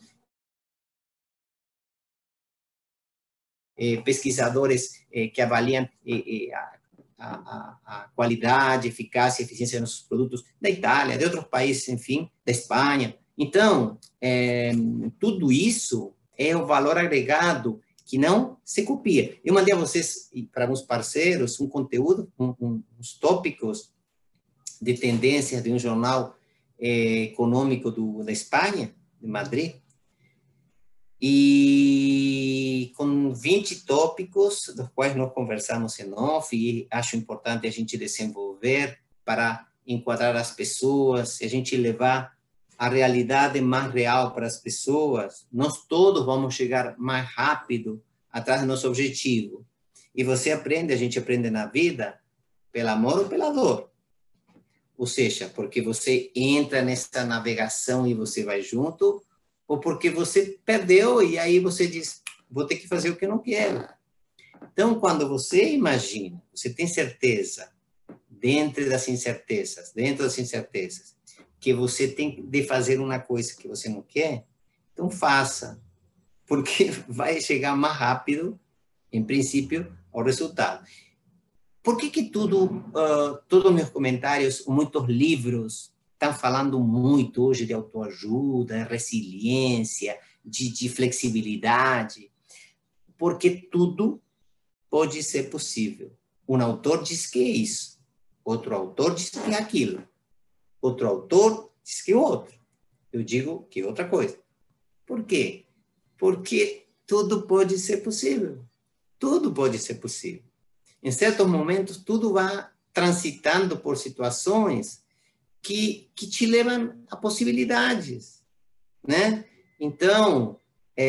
Eh, pesquisadores eh, que avaliam eh, a, a, a qualidade, eficácia e eficiência dos nossos produtos da Itália, de outros países, enfim, da Espanha. Então, eh, tudo isso é o valor agregado que não se copia. Eu mandei a vocês, para alguns parceiros, um conteúdo, um, um, uns tópicos de tendências de um jornal eh, econômico do, da Espanha, de Madrid, e com vinte tópicos, dos quais nós conversamos em off, e acho importante a gente desenvolver para enquadrar as pessoas, a gente levar a realidade mais real para as pessoas, nós todos vamos chegar mais rápido atrás do nosso objetivo. E você aprende, a gente aprende na vida, pelo amor ou pela dor. Ou seja, porque você entra nessa navegação e você vai junto, ou porque você perdeu e aí você diz, vou ter que fazer o que eu não quero. Então, quando você imagina, você tem certeza, dentro das incertezas, dentro das incertezas, que você tem de fazer uma coisa que você não quer, então faça, porque vai chegar mais rápido, em princípio, ao resultado. Por que que tudo, uh, todos os meus comentários, muitos livros, estão falando muito hoje de autoajuda, resiliência, de, de flexibilidade, porque tudo pode ser possível. Um autor diz que é isso, outro autor diz que é aquilo, outro autor diz que é outro. Eu digo que é outra coisa. Por quê? Porque tudo pode ser possível. Tudo pode ser possível. Em certos momentos, tudo vai transitando por situações Que, que te levam a possibilidades, né? Então,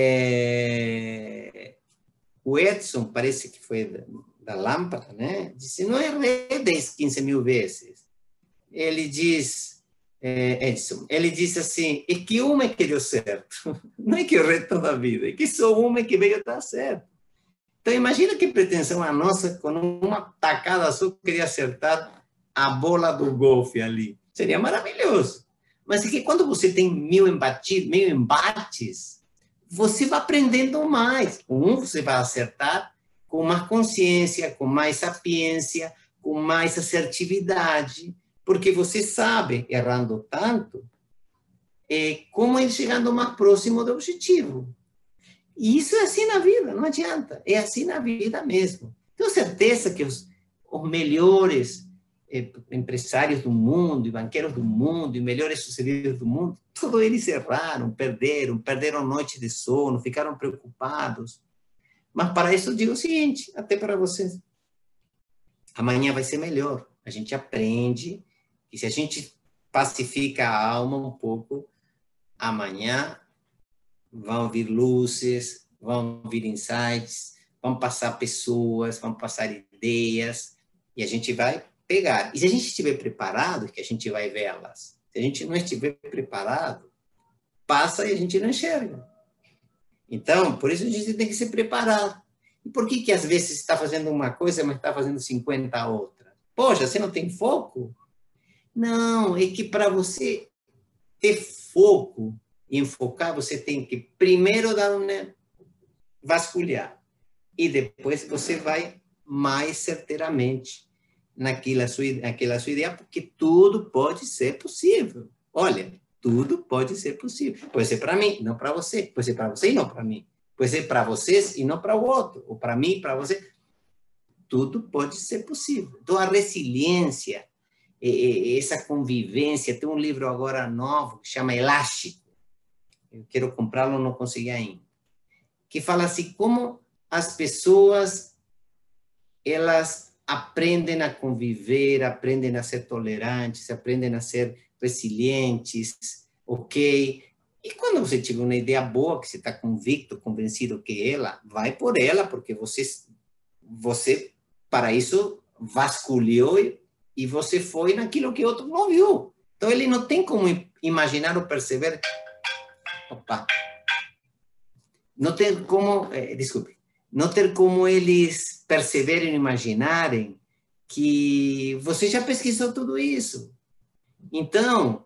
é, o Edson, parece que foi da, da lâmpada, né? Disse, não errei dez, quinze mil vezes. Ele diz, é, Edson, ele disse assim, é que uma é que deu certo, não é que eu errei toda a vida, é que só uma é que veio a dar certo. Então, imagina que pretensão a nossa, com uma tacada só, queria acertar a bola do golfe ali. Seria maravilhoso. Mas é que quando você tem mil embates, mil embates, você vai aprendendo mais. Um, você vai acertar com mais consciência, com mais sapiência, com mais assertividade, porque você sabe, errando tanto, é, como ir chegando mais próximo do objetivo. E isso é assim na vida, não adianta. É assim na vida mesmo. Tenho certeza que os, os melhores eh, empresários do mundo, e banqueiros do mundo, e melhores sucedidos do mundo, todos eles erraram, perderam, perderam noite de sono, ficaram preocupados. Mas para isso eu digo o seguinte, até para vocês. Amanhã vai ser melhor. A gente aprende, e se a gente pacifica a alma um pouco, amanhã vão vir luzes, vão vir insights, vão passar pessoas, vão passar ideias, e a gente vai pegar. E se a gente estiver preparado, que a gente vai vê-las. Se a gente não estiver preparado, passa e a gente não enxerga. Então, por isso a gente tem que se preparar. E por que que às vezes você está fazendo uma coisa, mas está fazendo cinquenta outras? Poxa, você não tem foco? Não, é que para você ter foco e enfocar, você tem que primeiro dar um, né, vasculhar. E depois você vai mais certeiramente naquela sua, naquela sua ideia, porque tudo pode ser possível. Olha, tudo pode ser possível. Pode ser para mim, não para você. Pode ser para você e não para mim. Pode ser para vocês e não para o outro. Ou para mim e para você. Tudo pode ser possível. Então, a resiliência, essa convivência, tem um livro agora novo que chama Elástico. Eu quero comprá-lo, não consegui ainda. Que fala assim, como as pessoas, elas aprendem a conviver, aprendem a ser tolerantes, aprendem a ser resilientes, ok? E quando você tiver uma ideia boa, que você está convicto, convencido que ela, vai por ela, porque você, você para isso, vasculhou e, e você foi naquilo que outro não viu. Então, ele não tem como imaginar ou perceber. Opa! Não tem como, eh, desculpe, não ter como eles perceberem e imaginarem que você já pesquisou tudo isso. Então,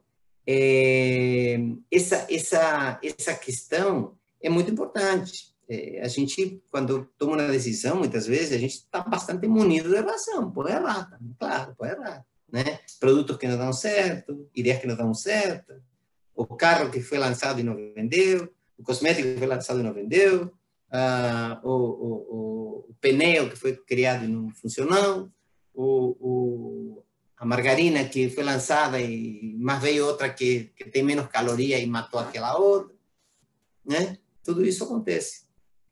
é, essa, essa, essa questão é muito importante. É, a gente, quando toma uma decisão, muitas vezes, a gente está bastante munido de razão. Pode errar, também, claro, pode errar. Né? Produtos que não dão certo, ideias que não dão certo, o carro que foi lançado e não vendeu, o cosmético que foi lançado e não vendeu, ah, o, o, o pneu que foi criado e não funcionou, o, o, a margarina que foi lançada, e, mas veio outra que, que tem menos caloria e matou aquela outra. Né? Tudo isso acontece.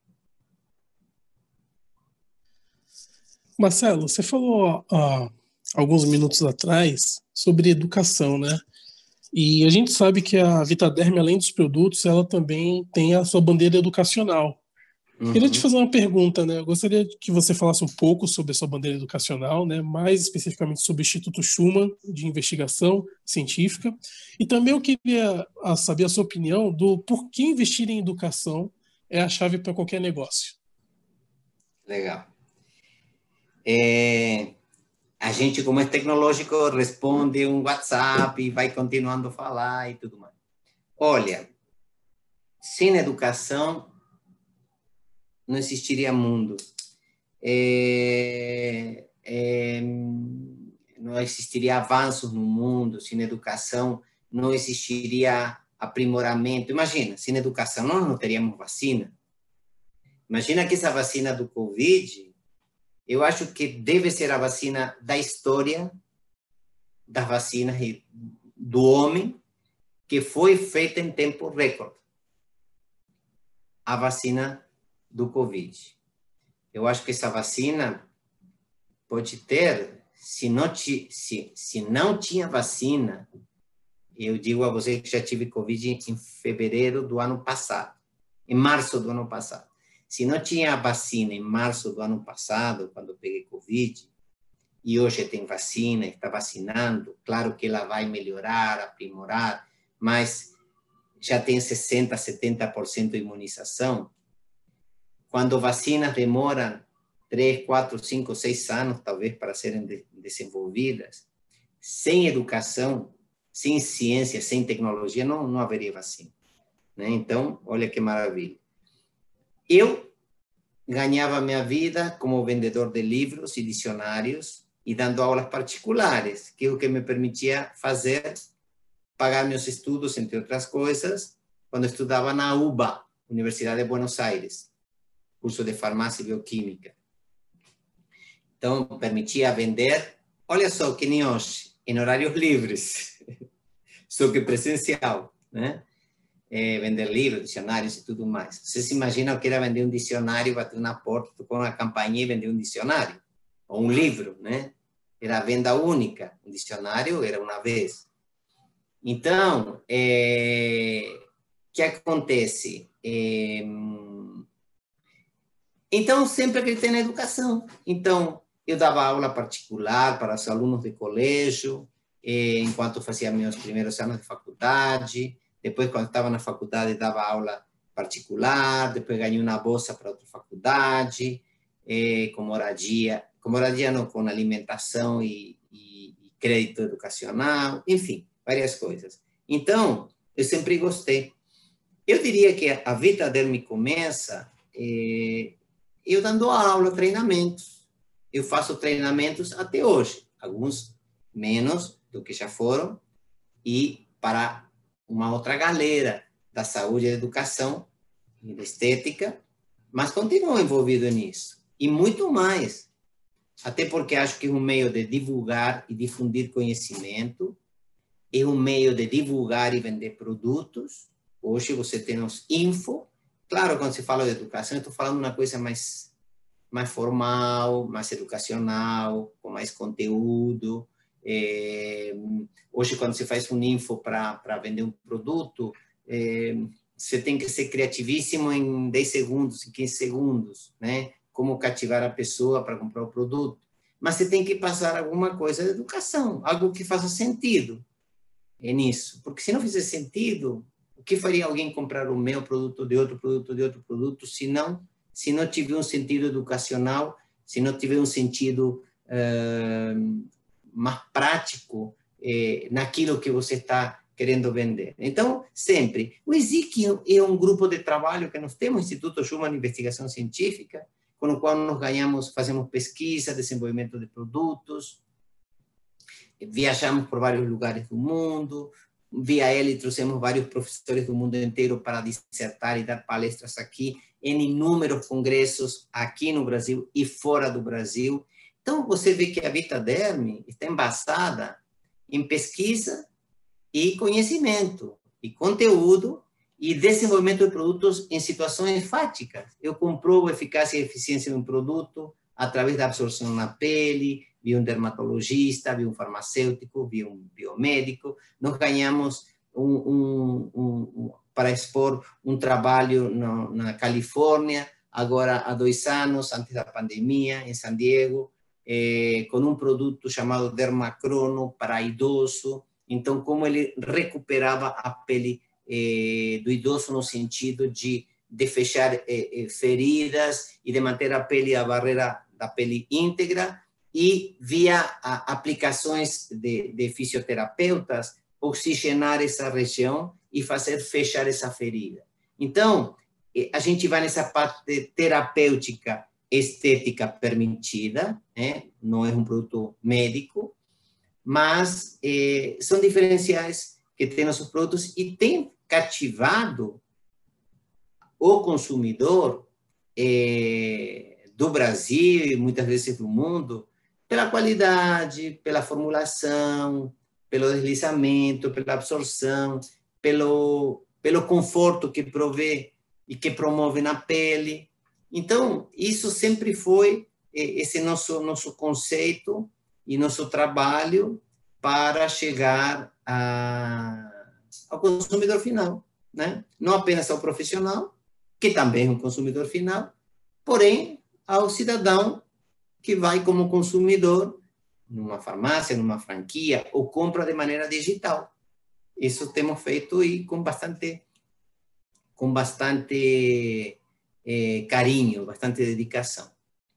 Marcelo, você falou há alguns minutos atrás sobre educação, né? E a gente sabe que a Vitaderm, além dos produtos, ela também tem a sua bandeira educacional. Uhum. Queria te fazer uma pergunta, né? Eu gostaria que você falasse um pouco sobre a sua bandeira educacional, né? Mais especificamente sobre o Instituto Schumann de Investigação Científica. E também eu queria saber a sua opinião do por que investir em educação é a chave para qualquer negócio. Legal. É... A gente, como é tecnológico, responde um WhatsApp e vai continuando a falar e tudo mais. Olha, sem educação não existiria mundo. É, é, não existiria avanços no mundo. Sem educação não existiria aprimoramento. Imagina, sem educação nós não teríamos vacina. Imagina que essa vacina do Covid, eu acho que deve ser a vacina da história das vacinas do homem, que foi feita em tempo recorde. A vacina do Covid. Eu acho que essa vacina pode ter, se não, ti, se, se não tinha vacina, eu digo a você que já tive Covid em fevereiro do ano passado, em março do ano passado. Se não tinha vacina em março do ano passado, quando eu peguei Covid, e hoje tem vacina, está vacinando, claro que ela vai melhorar, aprimorar, mas já tem sessenta por cento, setenta por cento de imunização. Quando vacinas demoram três, quatro, cinco, seis anos, talvez, para serem de, desenvolvidas, sem educação, sem ciência, sem tecnologia, não, não haveria vacina. Né? Então, olha que maravilha. Eu ganhava minha vida como vendedor de livros e dicionários e dando aulas particulares, que é o que me permitia fazer, pagar meus estudos, entre outras coisas, quando eu estudava na U B A, Universidade de Buenos Aires, curso de farmácia e bioquímica. Então, permitia vender, olha só, que nem hoje, em horários livres, só que presencial, né? É, vender livros, dicionários e tudo mais. Vocês imaginam o que era vender um dicionário, bater na porta, tocar uma campainha e vender um dicionário? Ou um livro, né? Era venda única. Um dicionário era uma vez. Então, o é, que acontece? É, então, sempre acreditei na educação. Então, eu dava aula particular para os alunos de colégio, é, enquanto fazia meus primeiros anos de faculdade. Depois, quando estava na faculdade, dava aula particular. Depois, ganhei uma bolsa para outra faculdade, eh, com moradia. Com moradia, não, com alimentação e, e, e crédito educacional. Enfim, várias coisas. Então, eu sempre gostei. Eu diria que a vida dele começa eh, eu dando aula, treinamentos. Eu faço treinamentos até hoje. Alguns menos do que já foram. E para uma outra galera da saúde e da educação e da estética, mas continuo envolvido nisso. E muito mais. Até porque acho que é um meio de divulgar e difundir conhecimento, é um meio de divulgar e vender produtos. Hoje você tem os info. Claro, quando se fala de educação, eu estou falando uma coisa mais, mais formal, mais educacional, com mais conteúdo. É, hoje, quando você faz um info para vender um produto, é, você tem que ser criativíssimo em dez segundos, em quinze segundos, né? Como cativar a pessoa para comprar o produto. Mas você tem que passar alguma coisa de educação, algo que faça sentido é nisso. Porque se não fizer sentido, o que faria alguém comprar o meu produto, de outro produto, de outro produto, se não, se não tiver um sentido educacional, se não tiver um sentido Uh, mais prático eh, naquilo que você está querendo vender. Então, sempre. O I S I C é um grupo de trabalho que nós temos, Instituto Schumann de Investigação Científica, com o qual nós ganhamos, fazemos pesquisa, desenvolvimento de produtos, viajamos por vários lugares do mundo, via ele trouxemos vários professores do mundo inteiro para dissertar e dar palestras aqui, em inúmeros congressos aqui no Brasil e fora do Brasil. Então, você vê que a Vitaderm está embasada em pesquisa e conhecimento, e conteúdo, e desenvolvimento de produtos em situações fáticas. Eu comprovo a eficácia e eficiência de um produto através da absorção na pele, via um dermatologista, via um farmacêutico, via um biomédico. Nós ganhamos um, um, um, um, para expor um trabalho no, na Califórnia, agora há dois anos, antes da pandemia, em San Diego, Eh, com um produto chamado Dermacrono para idoso. Então, como ele recuperava a pele eh, do idoso no sentido de, de fechar eh, feridas e de manter a pele, a barreira da pele íntegra, e via a, aplicações de, de fisioterapeutas, oxigenar essa região e fazer fechar essa ferida. Então, eh, a gente vai nessa parte terapêutica estética permitida, né? Não é um produto médico, mas eh, são diferenciais que tem nossos produtos e tem cativado o consumidor eh, do Brasil e muitas vezes do mundo pela qualidade, pela formulação, pelo deslizamento, pela absorção, pelo, pelo conforto que provê e que promove na pele. Então, isso sempre foi esse nosso, nosso conceito e nosso trabalho para chegar a, ao consumidor final, né? Não apenas ao profissional, que também é um consumidor final, porém ao cidadão que vai como consumidor numa farmácia, numa franquia, ou compra de maneira digital. Isso temos feito e com bastante, com bastante Eh, carinho, bastante dedicação.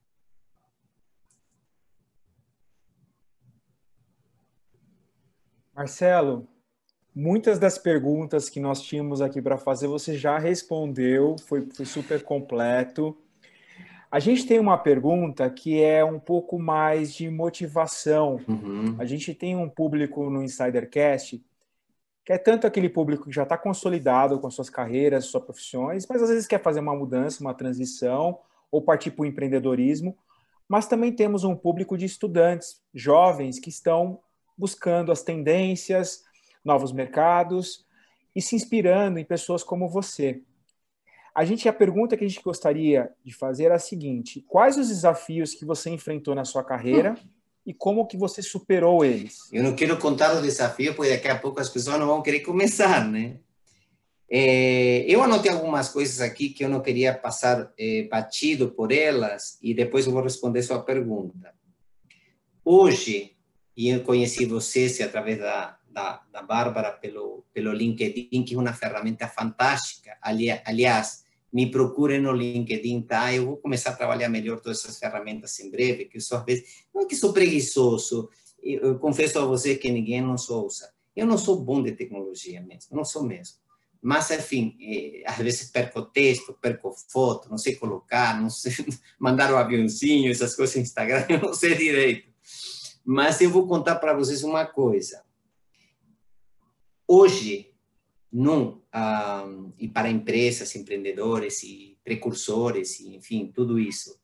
Marcelo, muitas das perguntas que nós tínhamos aqui para fazer você já respondeu, foi, foi super completo. A gente tem uma pergunta que é um pouco mais de motivação. Uhum. A gente tem um público no InsiderCast que é tanto aquele público que já está consolidado com suas carreiras, suas profissões, mas às vezes quer fazer uma mudança, uma transição, ou partir para o empreendedorismo. Mas também temos um público de estudantes, jovens, que estão buscando as tendências, novos mercados e se inspirando em pessoas como você. A gente, a pergunta que a gente gostaria de fazer é a seguinte: quais os desafios que você enfrentou na sua carreira e como que você superou eles? Eu não quero contar os desafios, porque daqui a pouco as pessoas não vão querer começar, né? É, eu anotei algumas coisas aqui que eu não queria passar é, batido por elas e depois eu vou responder sua pergunta. Hoje, e eu conheci vocês através da, da, da Bárbara pelo, pelo LinkedIn, que é uma ferramenta fantástica. Ali, aliás, me procurem no LinkedIn, tá? Eu vou começar a trabalhar melhor todas essas ferramentas em breve, que eu sou, às vezes, não é que sou preguiçoso, eu, eu confesso a você que ninguém não usa. Eu não sou bom de tecnologia mesmo, não sou mesmo. Mas, enfim, eh, às vezes perco texto, perco foto, não sei colocar, não sei mandar o aviãozinho, essas coisas no Instagram, eu não sei direito. Mas eu vou contar para vocês uma coisa. Hoje, num, um, e para empresas, empreendedores e precursores, e, enfim, tudo isso,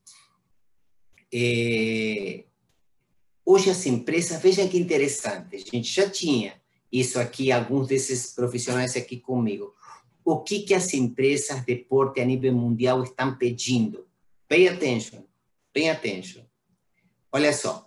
é, hoje as empresas, vejam que interessante, a gente já tinha isso aqui, alguns desses profissionais aqui comigo. O que que as empresas de porte a nível mundial estão pedindo? Pay attention, pay attention. Olha só.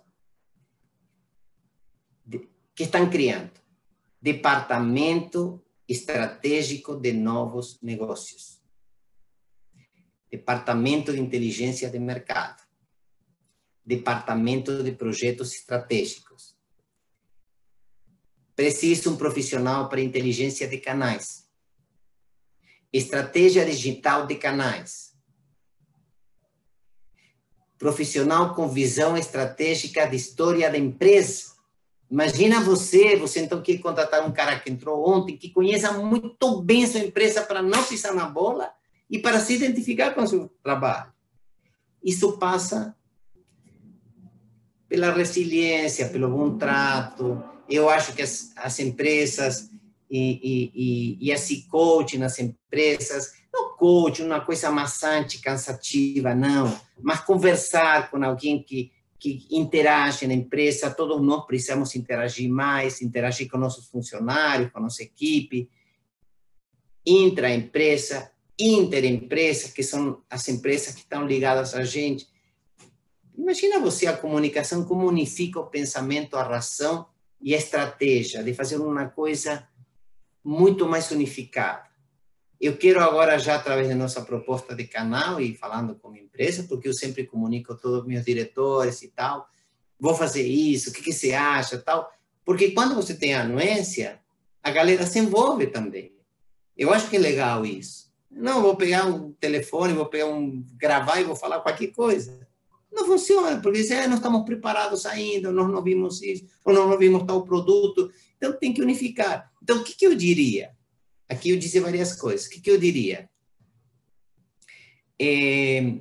Que estão criando? Departamento Estratégico de Novos Negócios. Departamento de Inteligência de Mercado. Departamento de Projetos Estratégicos. Preciso um profissional para inteligência de canais. Estratégia digital de canais. Profissional com visão estratégica de história da empresa. Imagina você, você então quer contratar um cara que entrou ontem, que conheça muito bem sua empresa para não pisar na bola e para se identificar com o seu trabalho. Isso passa pela resiliência, pelo bom trato. Eu acho que as, as empresas e, e, e, e esse coaching nas empresas, não coaching, uma coisa maçante, cansativa, não, mas conversar com alguém que que interage na empresa, todos nós precisamos interagir mais, interagir com nossos funcionários, com a nossa equipe, intra-empresa, inter-empresa, que são as empresas que estão ligadas a gente. Imagina você a comunicação, como unifica o pensamento, a razão e a estratégia de fazer uma coisa muito mais unificada. Eu quero agora, já através da nossa proposta de canal e falando com a empresa, porque eu sempre comunico a todos os meus diretores e tal, vou fazer isso, o que, que você acha, tal. Porque quando você tem a anuência, a galera se envolve também. Eu acho que é legal isso. Não, vou pegar um telefone, vou pegar um, gravar e vou falar qualquer coisa. Não funciona, porque ah, não estamos preparados ainda, nós não vimos isso, ou nós não vimos tal produto. Então, tem que unificar. Então, o que, que eu diria? Aqui eu disse várias coisas. O que, que eu diria? É,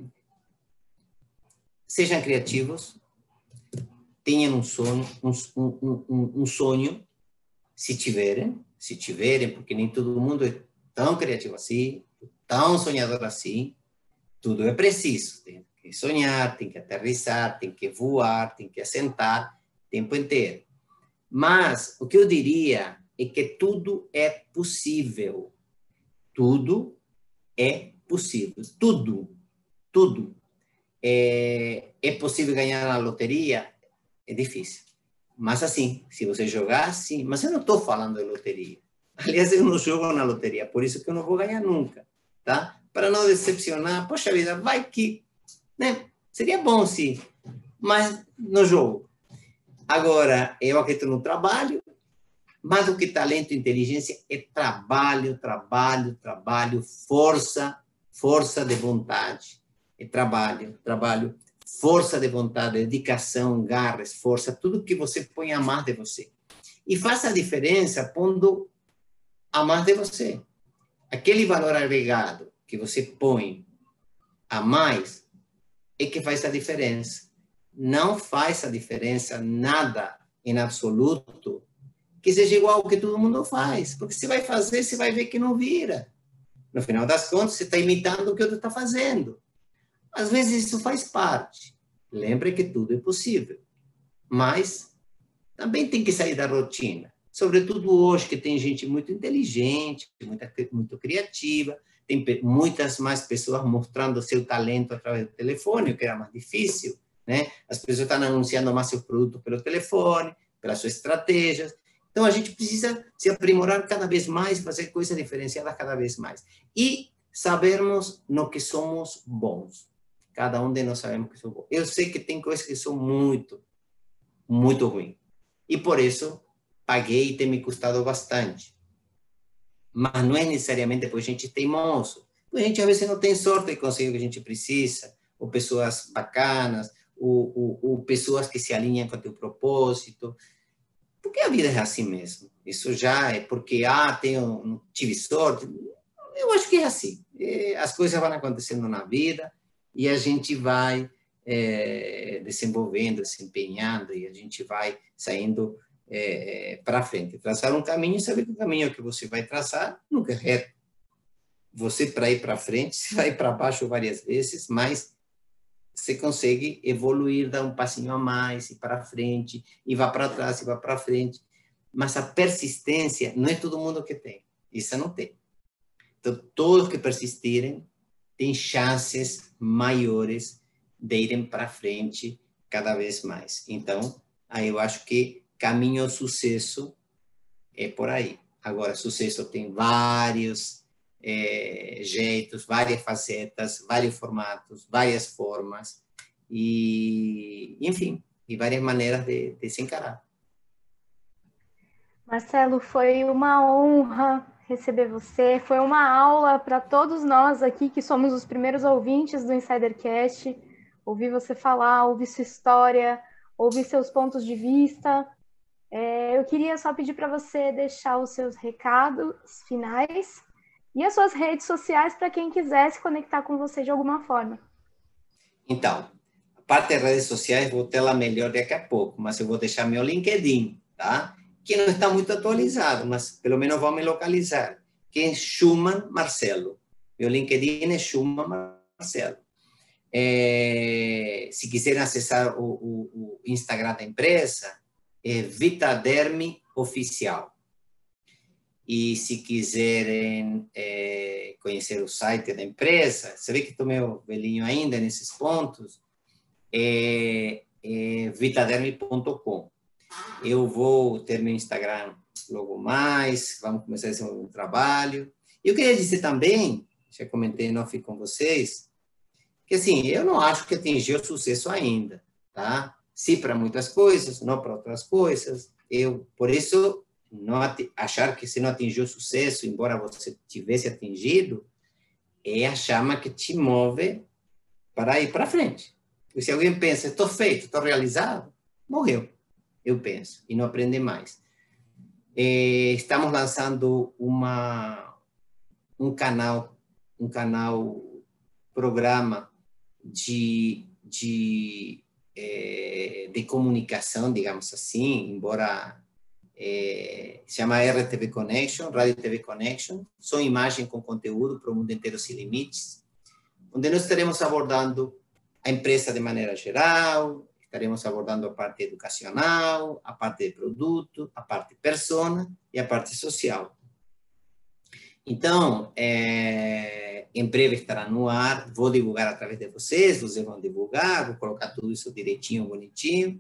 sejam criativos, tenham um sonho, um, um, um, um sonho, se tiverem, se tiverem, porque nem todo mundo é tão criativo assim, tão sonhador assim. Tudo é preciso. Tem que sonhar, tem que aterrissar, tem que voar, tem que assentar o tempo inteiro. Mas o que eu diria é que tudo é possível. Tudo é possível. Tudo. Tudo. É, é possível ganhar na loteria? É difícil. Mas assim, se você jogar, sim. Mas eu não estou falando de loteria. Aliás, eu não jogo na loteria, por isso que eu não vou ganhar nunca. Tá? Para não decepcionar, poxa vida, vai que... Né? Seria bom, sim. Mas no jogo. Agora, eu acredito no trabalho. Mais do que talento e inteligência, é trabalho, trabalho, trabalho, força, força de vontade. É trabalho, trabalho, força de vontade, dedicação, garras, força, tudo que você põe a mais de você. E faça a diferença pondo a mais de você. Aquele valor agregado que você põe a mais é que faz a diferença. Não faz a diferença nada em absoluto que seja igual ao que todo mundo faz, porque você vai fazer, você vai ver que não vira. No final das contas, você está imitando o que o outro está fazendo. Às vezes isso faz parte. Lembre que tudo é possível. Mas também tem que sair da rotina. Sobretudo hoje, que tem gente muito inteligente, muito, muito criativa, tem muitas mais pessoas mostrando seu talento através do telefone, o que era mais difícil, né? As pessoas estão anunciando mais seus produtos pelo telefone, pelas suas estratégias. Então, a gente precisa se aprimorar cada vez mais, fazer coisas diferenciadas cada vez mais. E sabermos no que somos bons. Cada um de nós sabemos que somos bons. Eu sei que tem coisas que são muito, muito ruins. E por isso, paguei e tem me custado bastante. Mas não é necessariamente porque a gente é teimoso. A gente, às vezes, não tem sorte de conseguir o que a gente precisa. Ou pessoas bacanas, ou, ou, ou pessoas que se alinham com o teu propósito. Porque a vida é assim mesmo. Isso já é porque, ah, tenho, tive sorte. Eu acho que é assim. As coisas vão acontecendo na vida e a gente vai é, desenvolvendo, desempenhando e a gente vai saindo é, para frente. Traçar um caminho e saber que o caminho que você vai traçar nunca é reto. Você, para ir para frente, você vai para baixo várias vezes, mas você consegue evoluir, dar um passinho a mais, ir para frente, e vai para trás, e vai para frente. Mas a persistência não é todo mundo que tem. Isso não tem. Então, todos que persistirem têm chances maiores de irem para frente cada vez mais. Então, aí eu acho que caminho ao sucesso é por aí. Agora, sucesso tem vários É, jeitos, várias facetas, vários formatos, várias formas e, enfim, e várias maneiras de, de se encarar. Marcelo, foi uma honra receber você, foi uma aula para todos nós aqui que somos os primeiros ouvintes do InsiderCast, ouvir você falar, ouvir sua história, ouvir seus pontos de vista. É, eu queria só pedir para você deixar os seus recados finais e as suas redes sociais para quem quiser se conectar com você de alguma forma. Então, a parte das redes sociais vou ter lá melhor daqui a pouco, mas eu vou deixar meu LinkedIn, tá? Que não está muito atualizado, mas pelo menos vão me localizar, que é Schumann Marcelo. Meu LinkedIn é Schumann Marcelo. É, se quiserem acessar o, o, o Instagram da empresa, é Vitaderm Oficial. E se quiserem é, conhecer o site da empresa, você vê que estou meio velhinho ainda nesses pontos, é, é vitaderm ponto com. Eu vou ter meu Instagram logo mais, vamos começar esse um trabalho. E eu queria dizer também, já comentei em off com vocês, que assim, eu não acho que atingiu o sucesso ainda, tá? Sim para muitas coisas, não para outras coisas. Eu, por isso... não achar que você não atingiu sucesso, embora você tivesse atingido, é a chama que te move para ir para frente. E se alguém pensa, estou feito, estou realizado, morreu, eu penso, e não aprende mais. É, estamos lançando uma, um canal, um canal, programa de, de, é, de comunicação, digamos assim, embora... É, se chama R T V Connection, Rádio T V Connection, só imagem com conteúdo para o mundo inteiro sem limites, onde nós estaremos abordando a empresa de maneira geral, estaremos abordando a parte educacional, a parte de produto, a parte persona e a parte social. Então, é, em breve estará no ar, vou divulgar através de vocês, vocês vão divulgar, vou colocar tudo isso direitinho, bonitinho,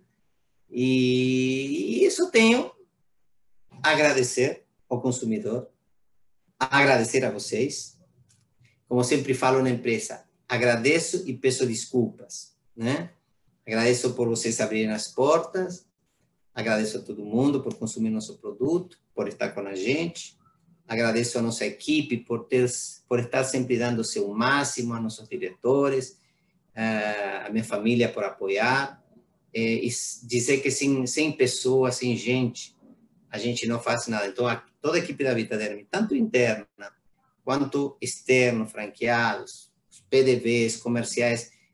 e isso tenho agradecer ao consumidor, agradecer a vocês. Como sempre falo na empresa, agradeço e peço desculpas, né? Agradeço por vocês abrirem as portas, agradeço a todo mundo por consumir nosso produto, por estar com a gente, agradeço a nossa equipe por, ter, por estar sempre dando o seu máximo, a nossos diretores, a minha família por apoiar, e dizer que sem, sem pessoas, sem gente, a gente não faz nada. Então, a, toda a equipe da Vitaderm, tanto interna quanto externo, franqueados, os P D Vs, comerciais,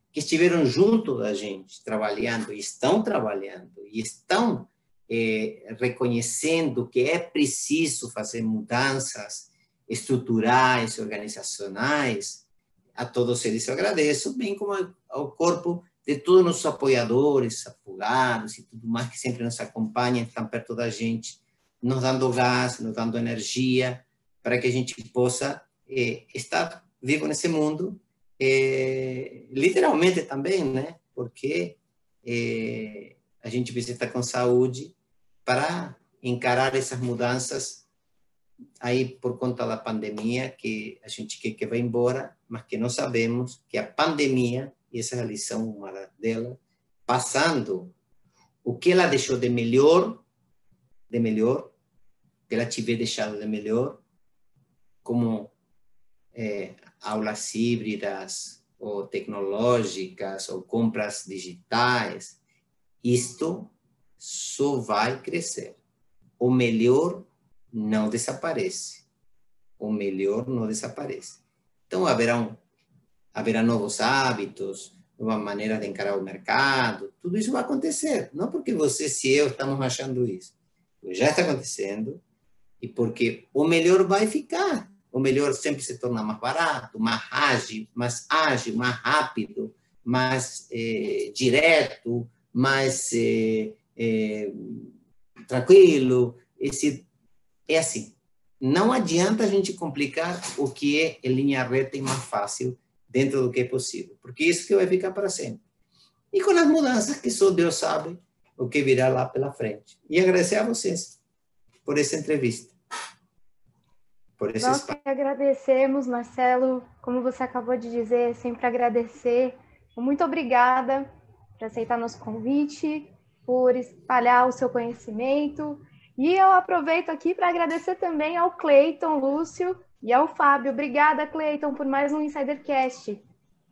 que estiveram junto da gente, trabalhando, e estão trabalhando, e estão é, reconhecendo que é preciso fazer mudanças estruturais, organizacionais. A todos eles eu agradeço, bem como ao corpo de todos os nossos apoiadores, afogados e tudo mais, que sempre nos acompanham, estão perto da gente, nos dando gás, nos dando energia, para que a gente possa eh, estar vivo nesse mundo, eh, literalmente também, né? Porque eh, a gente precisa estar com saúde para encarar essas mudanças aí por conta da pandemia, que a gente quer que vá embora, mas que não sabemos que a pandemia, e essa é a lição uma dela, passando o que ela deixou de melhor, de melhor, que ela tiver deixado de melhor, como é, aulas híbridas, ou tecnológicas, ou compras digitais, isto só vai crescer. O melhor não desaparece. O melhor não desaparece. Então, haverá, um, haverá novos hábitos, novas maneiras de encarar o mercado, tudo isso vai acontecer. Não porque você e eu estamos achando isso. Já está acontecendo, e porque o melhor vai ficar. O melhor sempre se torna mais barato, mais ágil, mais ágil, mais rápido, mais eh, direto, mais eh, eh, tranquilo. Esse, é assim. Não adianta a gente complicar o que é em linha reta e mais fácil dentro do que é possível, porque isso que vai ficar para sempre. E com as mudanças que só Deus sabe o que virá lá pela frente. E agradecer a vocês por essa entrevista. Por esse Nós espaço. que agradecemos, Marcelo, como você acabou de dizer, sempre agradecer. Muito obrigada por aceitar nosso convite, por espalhar o seu conhecimento. E eu aproveito aqui para agradecer também ao Cleiton, Lúcio e ao Fábio. Obrigada, Cleiton, por mais um InsiderCast.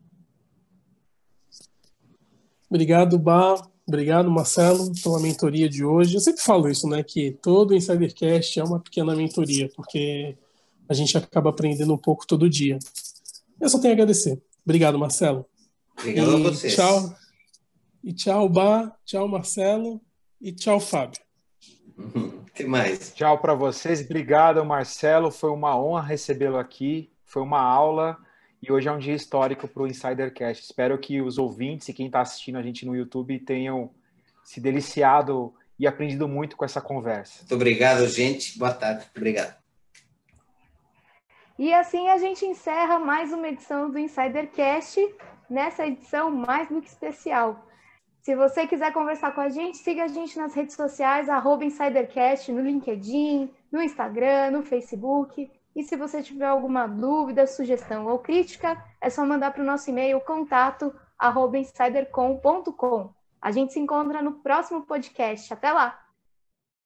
Obrigado, Bá. Obrigado, Marcelo, pela mentoria de hoje. Eu sempre falo isso, né? Que todo InsiderCast é uma pequena mentoria, porque a gente acaba aprendendo um pouco todo dia. Eu só tenho a agradecer. Obrigado, Marcelo. Obrigado e a vocês. Tchau. E tchau, Bá. Tchau, Marcelo. E tchau, Fábio. Até mais. Tchau para vocês. Obrigado, Marcelo. Foi uma honra recebê-lo aqui. Foi uma aula. E hoje é um dia histórico para o InsiderCast. Espero que os ouvintes e quem está assistindo a gente no YouTube tenham se deliciado e aprendido muito com essa conversa. Muito obrigado, gente. Boa tarde. Obrigado. E assim a gente encerra mais uma edição do InsiderCast, nessa edição mais do que especial. Se você quiser conversar com a gente, siga a gente nas redes sociais, arroba InsiderCast, no LinkedIn, no Instagram, no Facebook. E se você tiver alguma dúvida, sugestão ou crítica, é só mandar para o nosso e-mail contato arroba insidercom ponto com. A gente se encontra no próximo podcast. Até lá!